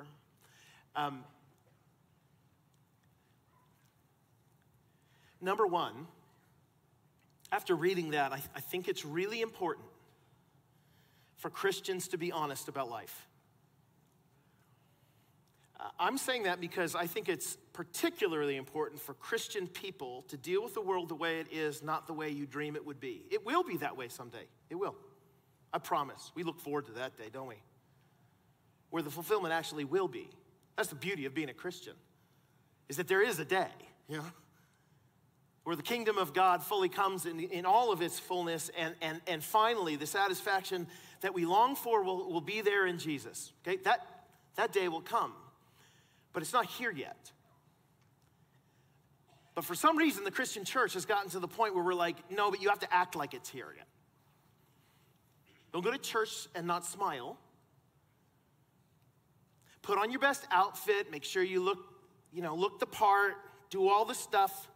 Number one, after reading that, I think it's really important for Christians to be honest about life. I'm saying that because I think it's particularly important for Christian people to deal with the world the way it is, not the way you dream it would be. It will be that way someday. It will. I promise. We look forward to that day, don't we? Where the fulfillment actually will be. That's the beauty of being a Christian, is that there is a day, you know, where the kingdom of God fully comes in all of its fullness, and finally the satisfaction that we long for will be there in Jesus. Okay, that day will come, but it's not here yet. But for some reason, the Christian church has gotten to the point where we're like, no, but you have to act like it's here yet. Don't go to church and not smile. Put on your best outfit, make sure you look the part, do all the stuff.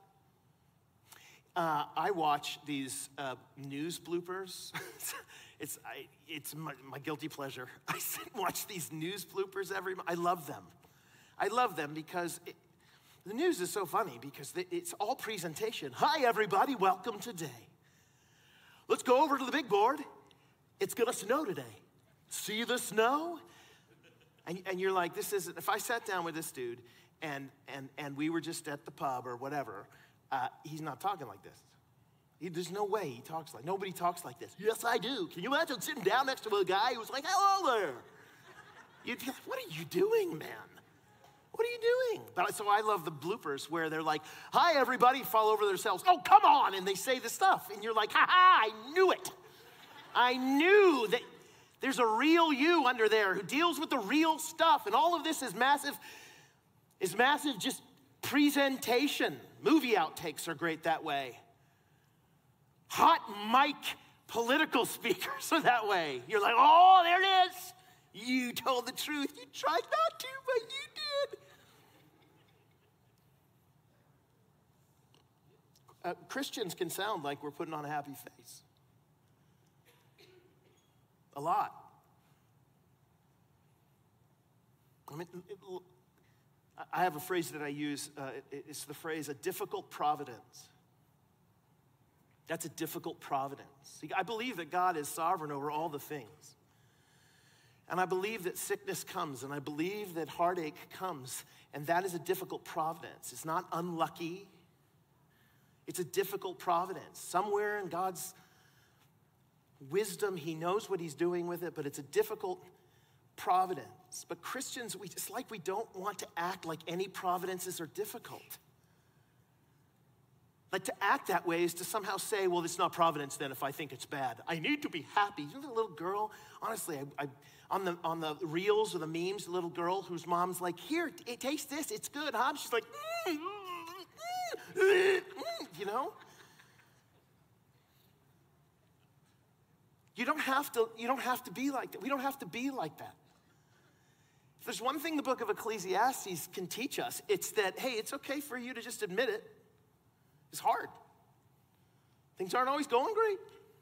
I watch these news bloopers. It's my guilty pleasure. I sit and watch these news bloopers I love them. I love them because the news is so funny because it's all presentation. Hi, everybody. Welcome today. Let's go over to the big board. It's going to snow today. See the snow? And you're like, this isn't. If I sat down with this dude and we were just at the pub or whatever, he's not talking like this. There's no way he talks like, nobody talks like this. Yes, I do. Can you imagine sitting down next to a guy who was like, hello there? You'd be like, what are you doing, man? What are you doing? But so I love the bloopers where they're like, hi, everybody, fall over themselves. Oh, come on. And they say the stuff. And you're like, I knew it. I knew that there's a real you under there who deals with the real stuff. And all of this is massive just presentation. Movie outtakes are great that way. Hot mic political speakers are that way. You're like, oh, there it is. You told the truth. You tried not to, but you did. Christians can sound like we're putting on a happy face. A lot. I mean, I have a phrase that I use. It's the phrase, a difficult providence. That's a difficult providence. See, I believe that God is sovereign over all the things. And I believe that sickness comes, and I believe that heartache comes, and that is a difficult providence. It's not unlucky. It's a difficult providence. Somewhere in God's wisdom, he knows what he's doing with it, but it's a difficult providence. But Christians, it's like we don't want to act like any providences are difficult. Like to act that way is to somehow say, well, it's not providence then if I think it's bad. I need to be happy. You know the little girl, honestly, on the reels or the memes, the little girl whose mom's like, here, taste this, it's good, huh? She's like, you know? You don't have to be like that. We don't have to be like that. If there's one thing the book of Ecclesiastes can teach us, it's that, hey, it's okay for you to just admit it. It's hard. Things aren't always going great.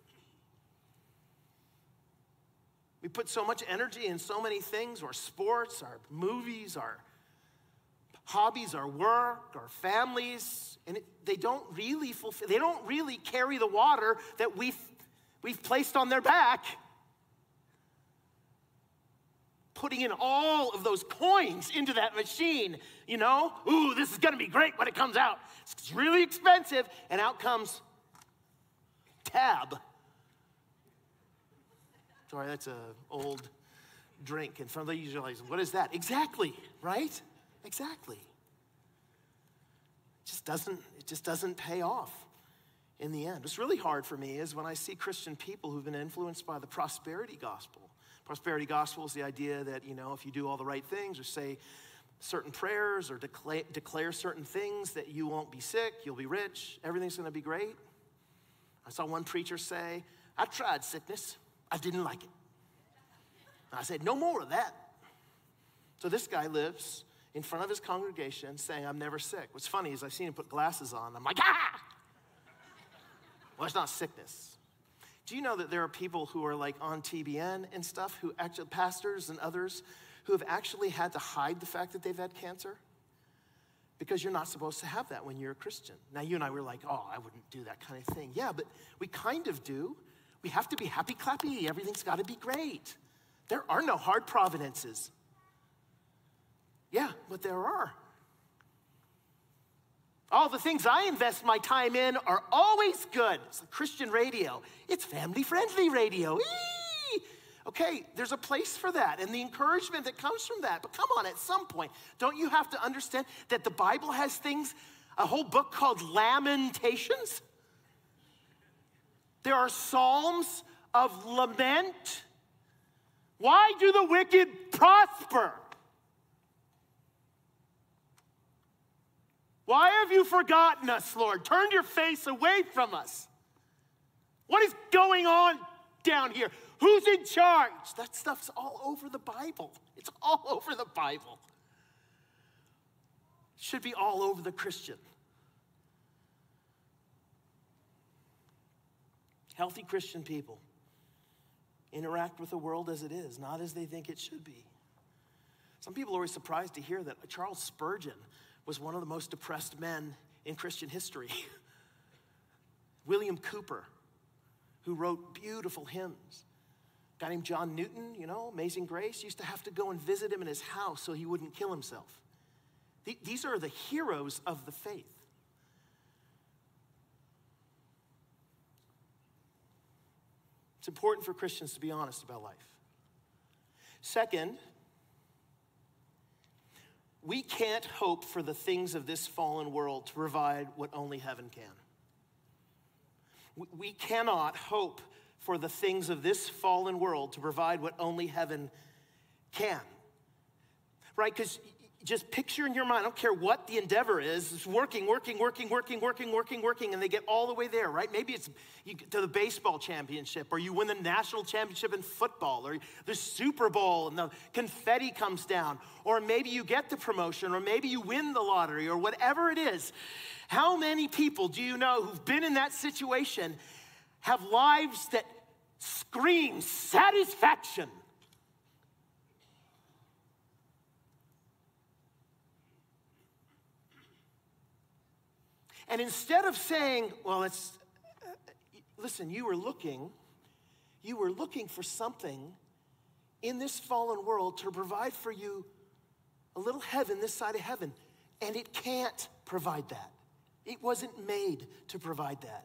We put so much energy in so many things, our sports, our movies, our hobbies, our work, our families, and they don't really carry the water that we've placed on their back. putting in all of those coins into that machine, you know? Ooh, this is gonna be great when it comes out. It's really expensive, and out comes Tab. Sorry, that's an old drink. And some of you realize, what is that? Exactly, right? Exactly. It just doesn't pay off in the end. What's really hard for me is when I see Christian people who've been influenced by the prosperity gospel. Prosperity gospel is the idea that, you know, if you do all the right things or say certain prayers or declare certain things, that you won't be sick, you'll be rich, everything's gonna be great. I saw one preacher say, I tried sickness, I didn't like it. And I said, no more of that. So this guy lives in front of his congregation saying, I'm never sick. What's funny is I've seen him put glasses on. I'm like, ah! Well, it's not sickness. Do you know that there are people who are like on TBN and stuff, who actually, pastors and others, who have actually had to hide the fact that they've had cancer? Because you're not supposed to have that when you're a Christian. Now, you and I were like, oh, I wouldn't do that kind of thing. Yeah, but we kind of do. We have to be happy clappy. Everything's got to be great. There are no hard providences. Yeah, but there are. All the things I invest my time in are always good. It's like Christian radio. It's family-friendly radio. Eee! Okay, there's a place for that and the encouragement that comes from that. But come on, at some point, don't you have to understand that the Bible has things, a whole book called Lamentations? There are psalms of lament. Why do the wicked prosper? Why have you forgotten us, Lord? Turned your face away from us. What is going on down here? Who's in charge? That stuff's all over the Bible. It's all over the Bible. It should be all over the Christian. Healthy Christian people interact with the world as it is, not as they think it should be. Some people are always surprised to hear that Charles Spurgeon was one of the most depressed men in Christian history. William Cooper, who wrote beautiful hymns. A guy named John Newton, you know, Amazing Grace, used to have to go and visit him in his house so he wouldn't kill himself. These are the heroes of the faith. It's important for Christians to be honest about life. Second, we can't hope for the things of this fallen world to provide what only heaven can. We cannot hope for the things of this fallen world to provide what only heaven can. Right? Because just picture in your mind, I don't care what the endeavor is, it's working, and they get all the way there, right? Maybe it's you get to the baseball championship, or you win the national championship in football, or the Super Bowl, and the confetti comes down, or maybe you get the promotion, or maybe you win the lottery, or whatever it is. How many people do you know who've been in that situation have lives that scream satisfaction? And instead of saying, well, listen, you were looking for something in this fallen world to provide for you a little heaven this side of heaven, and it can't provide that. It wasn't made to provide that.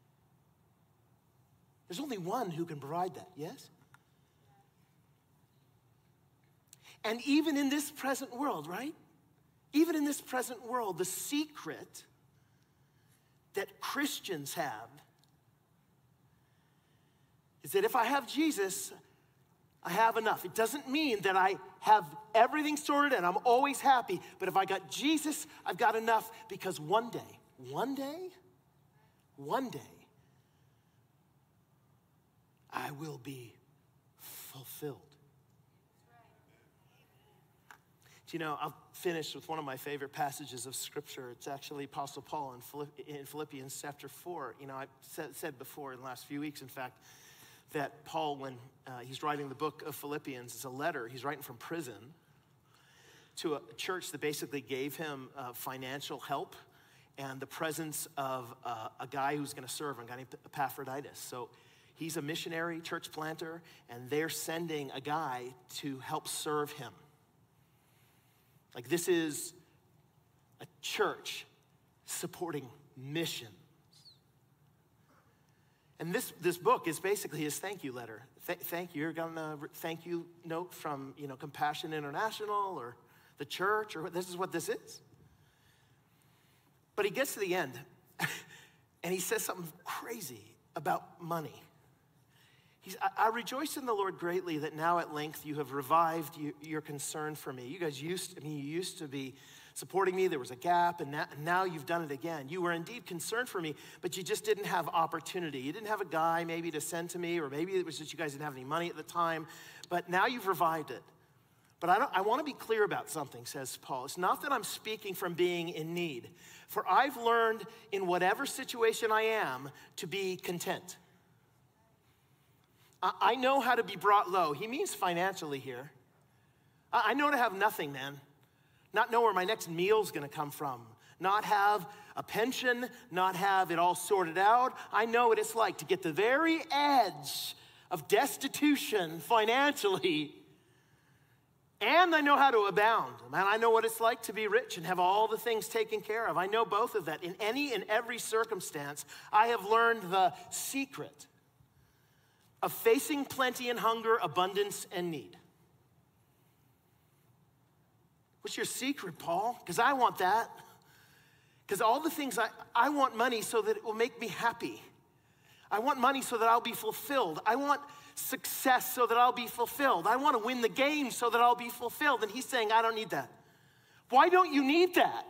There's only one who can provide that, yes? And even in this present world, right? Even in this present world, the secret that Christians have is that if I have Jesus, I have enough. It doesn't mean that I have everything sorted and I'm always happy, but if I got Jesus, I've got enough, because one day, I will be fulfilled. Do you know, I'll finish with one of my favorite passages of Scripture. It's actually Apostle Paul in Philippians chapter 4. You know, I've said before in the last few weeks, in fact, that Paul, when he's writing the book of Philippians, it's a letter he's writing from prison to a church that basically gave him financial help and the presence of a guy who's going to serve him, a guy named Epaphroditus. So He's a missionary, church planter, and they're sending a guy to help serve him. Like, this is a church supporting mission. And this book is basically his thank you letter. Thank you. You're gonna thank you note from Compassion International or the church, or this is what this is. But he gets to the end, and he says something crazy about money. I rejoice in the Lord greatly that now at length you have revived your concern for me. You guys you used to be supporting me. There was a gap, and now you've done it again. You were indeed concerned for me, but you just didn't have opportunity. You didn't have a guy maybe to send to me, or maybe it was just you guys didn't have any money at the time, but now you've revived it. But I want to be clear about something, says Paul. It's not that I'm speaking from being in need, for I've learned in whatever situation I am to be content. I know how to be brought low. He means financially here. I know to have nothing, man. Not know where my next meal's gonna come from. Not have a pension, not have it all sorted out. I know what it's like to get the very edge of destitution financially. And I know how to abound. Man, I know what it's like to be rich and have all the things taken care of. I know both of that. In any and every circumstance, I have learned the secret of facing plenty and hunger, abundance and need. What's your secret, Paul? Because I want that. Because all the things I want money so that it will make me happy. I want money so that I'll be fulfilled. I want success so that I'll be fulfilled. I want to win the game so that I'll be fulfilled. And he's saying, I don't need that. Why don't you need that?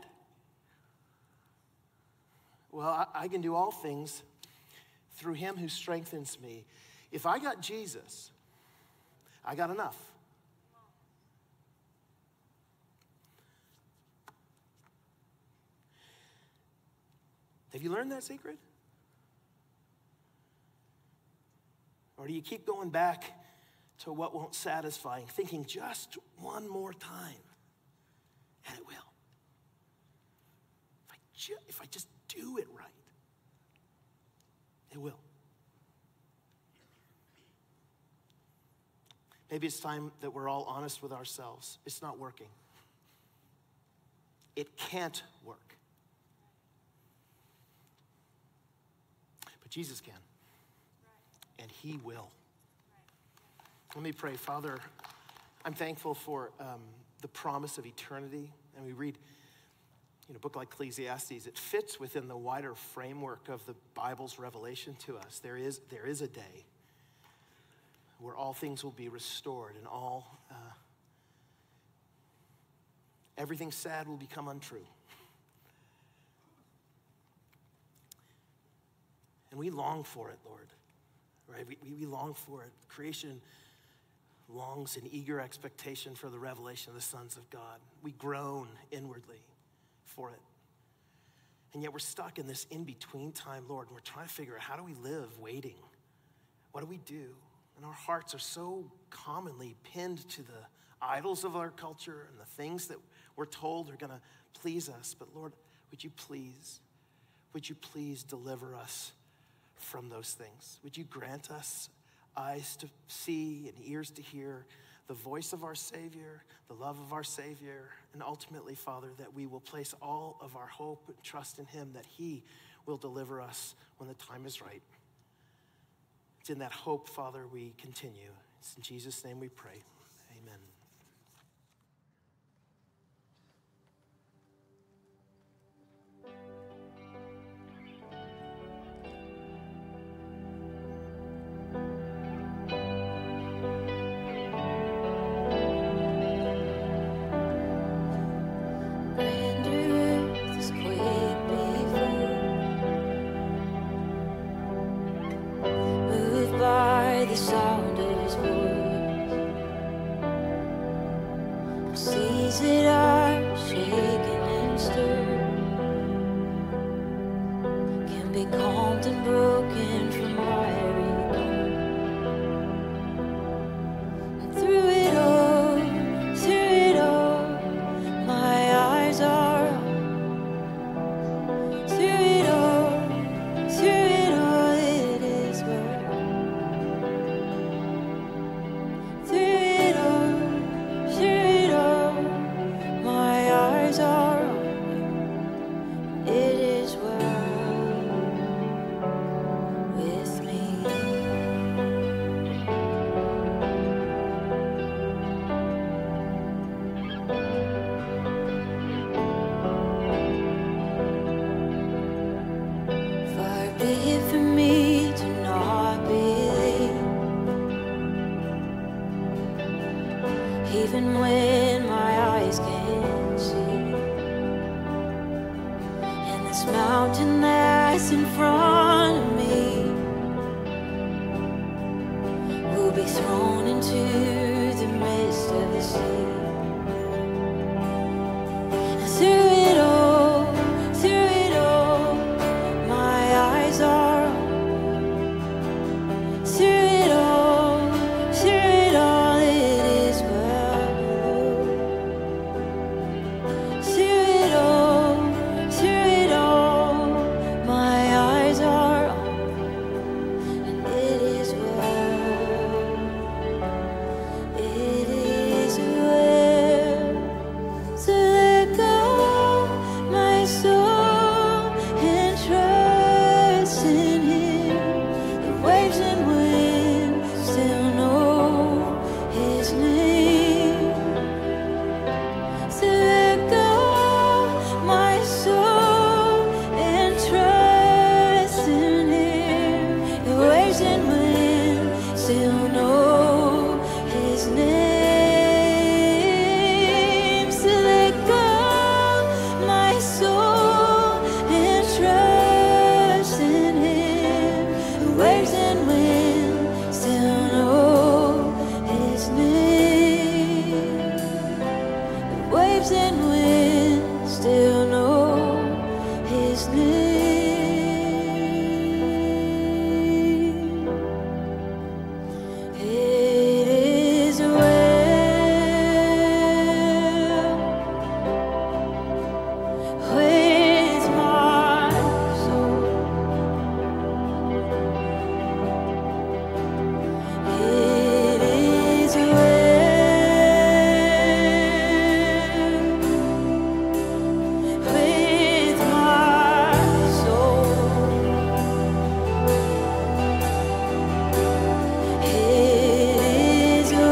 Well, I can do all things through him who strengthens me. If I got Jesus, I got enough. Have you learned that secret? Or do you keep going back to what won't satisfy and thinking just one more time, and it will? If I just do it right, it will. Maybe it's time that we're all honest with ourselves. It's not working. It can't work. But Jesus can. And he will. Let me pray. Father, I'm thankful for the promise of eternity. And we read a book like Ecclesiastes. It fits within the wider framework of the Bible's revelation to us. There is a day where all things will be restored and everything sad will become untrue. And we long for it, Lord, right? We long for it. Creation longs in eager expectation for the revelation of the sons of God. We groan inwardly for it. And yet we're stuck in this in-between time, Lord, and we're trying to figure out, how do we live waiting? What do we do? And our hearts are so commonly pinned to the idols of our culture and the things that we're told are gonna please us. But Lord, would you please deliver us from those things? Would you grant us eyes to see and ears to hear the voice of our Savior, the love of our Savior, and ultimately, Father, that we will place all of our hope and trust in him, that he will deliver us when the time is right. It's in that hope, Father, we continue. It's in Jesus' name we pray. Amen. The sound of his voice, even when my eyes can't see. And this mountain that's in front of me will be thrown into the midst of the sea. And through it all, my eyes are on. Through it all, it is well. Through it all, my eyes are on, and it is well. It is well. So let go, my soul, and trust in Him. The waves and wind still know His name. So let go, my soul, and trust in Him. The waves and wind still know His name. So let go, my soul, and trust in Him. The waves and wind still know His name. The waves and wind still know His name. It is well with my soul. It is well with my soul. It is well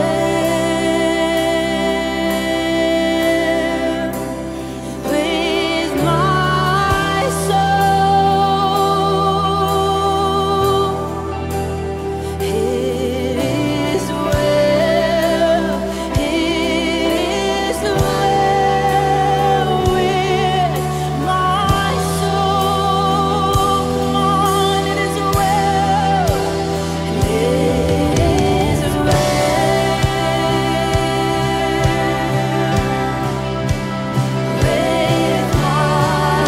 with my soul. It is well. It is well with my soul. Come on, it is well. It is well with my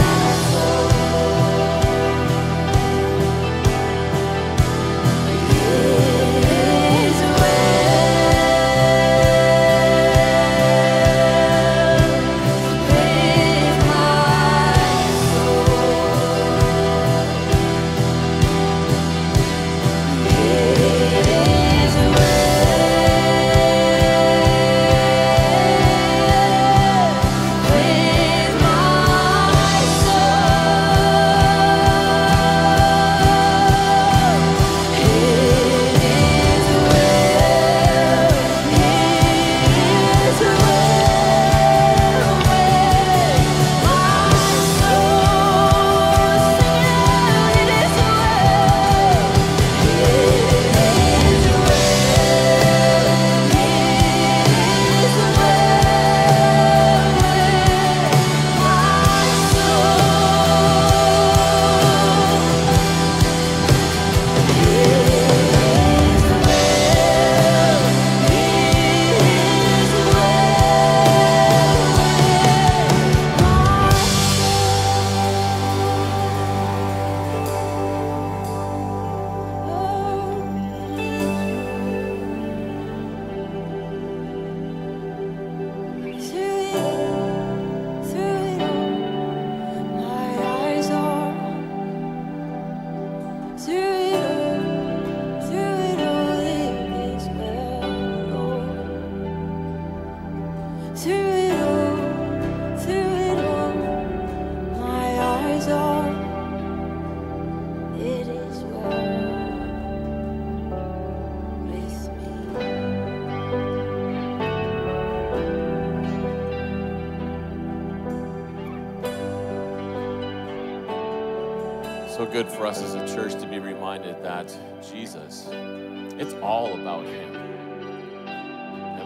So good for us as a church to be reminded that Jesus, it's all about Him. And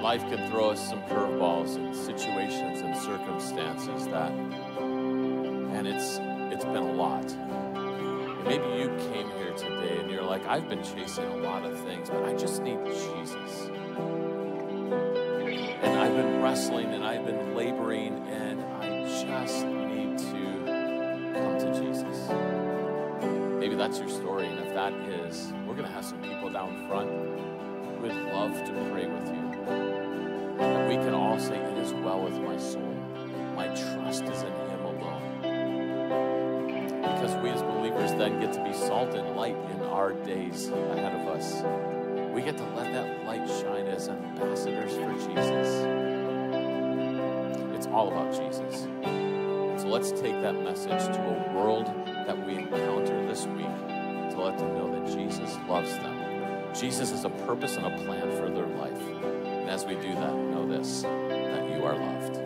life can throw us some curveballs and situations and circumstances that, and it's been a lot. And maybe you came here today and you're like, I've been chasing a lot of things, but I just need Jesus. And I've been wrestling and I've been laboring and I just need to come to Jesus. Maybe that's your story, and if that is, we're going to have some people down front who would love to pray with you. And we can all say, it is well with my soul. My trust is in Him alone. Because we as believers then get to be salt and light in our days ahead of us. We get to let that light shine as ambassadors for Jesus. It's all about Jesus. So let's take that message to a world that we encounter this week to let them know that Jesus loves them. Jesus has a purpose and a plan for their life. And as we do that, know this, that you are loved.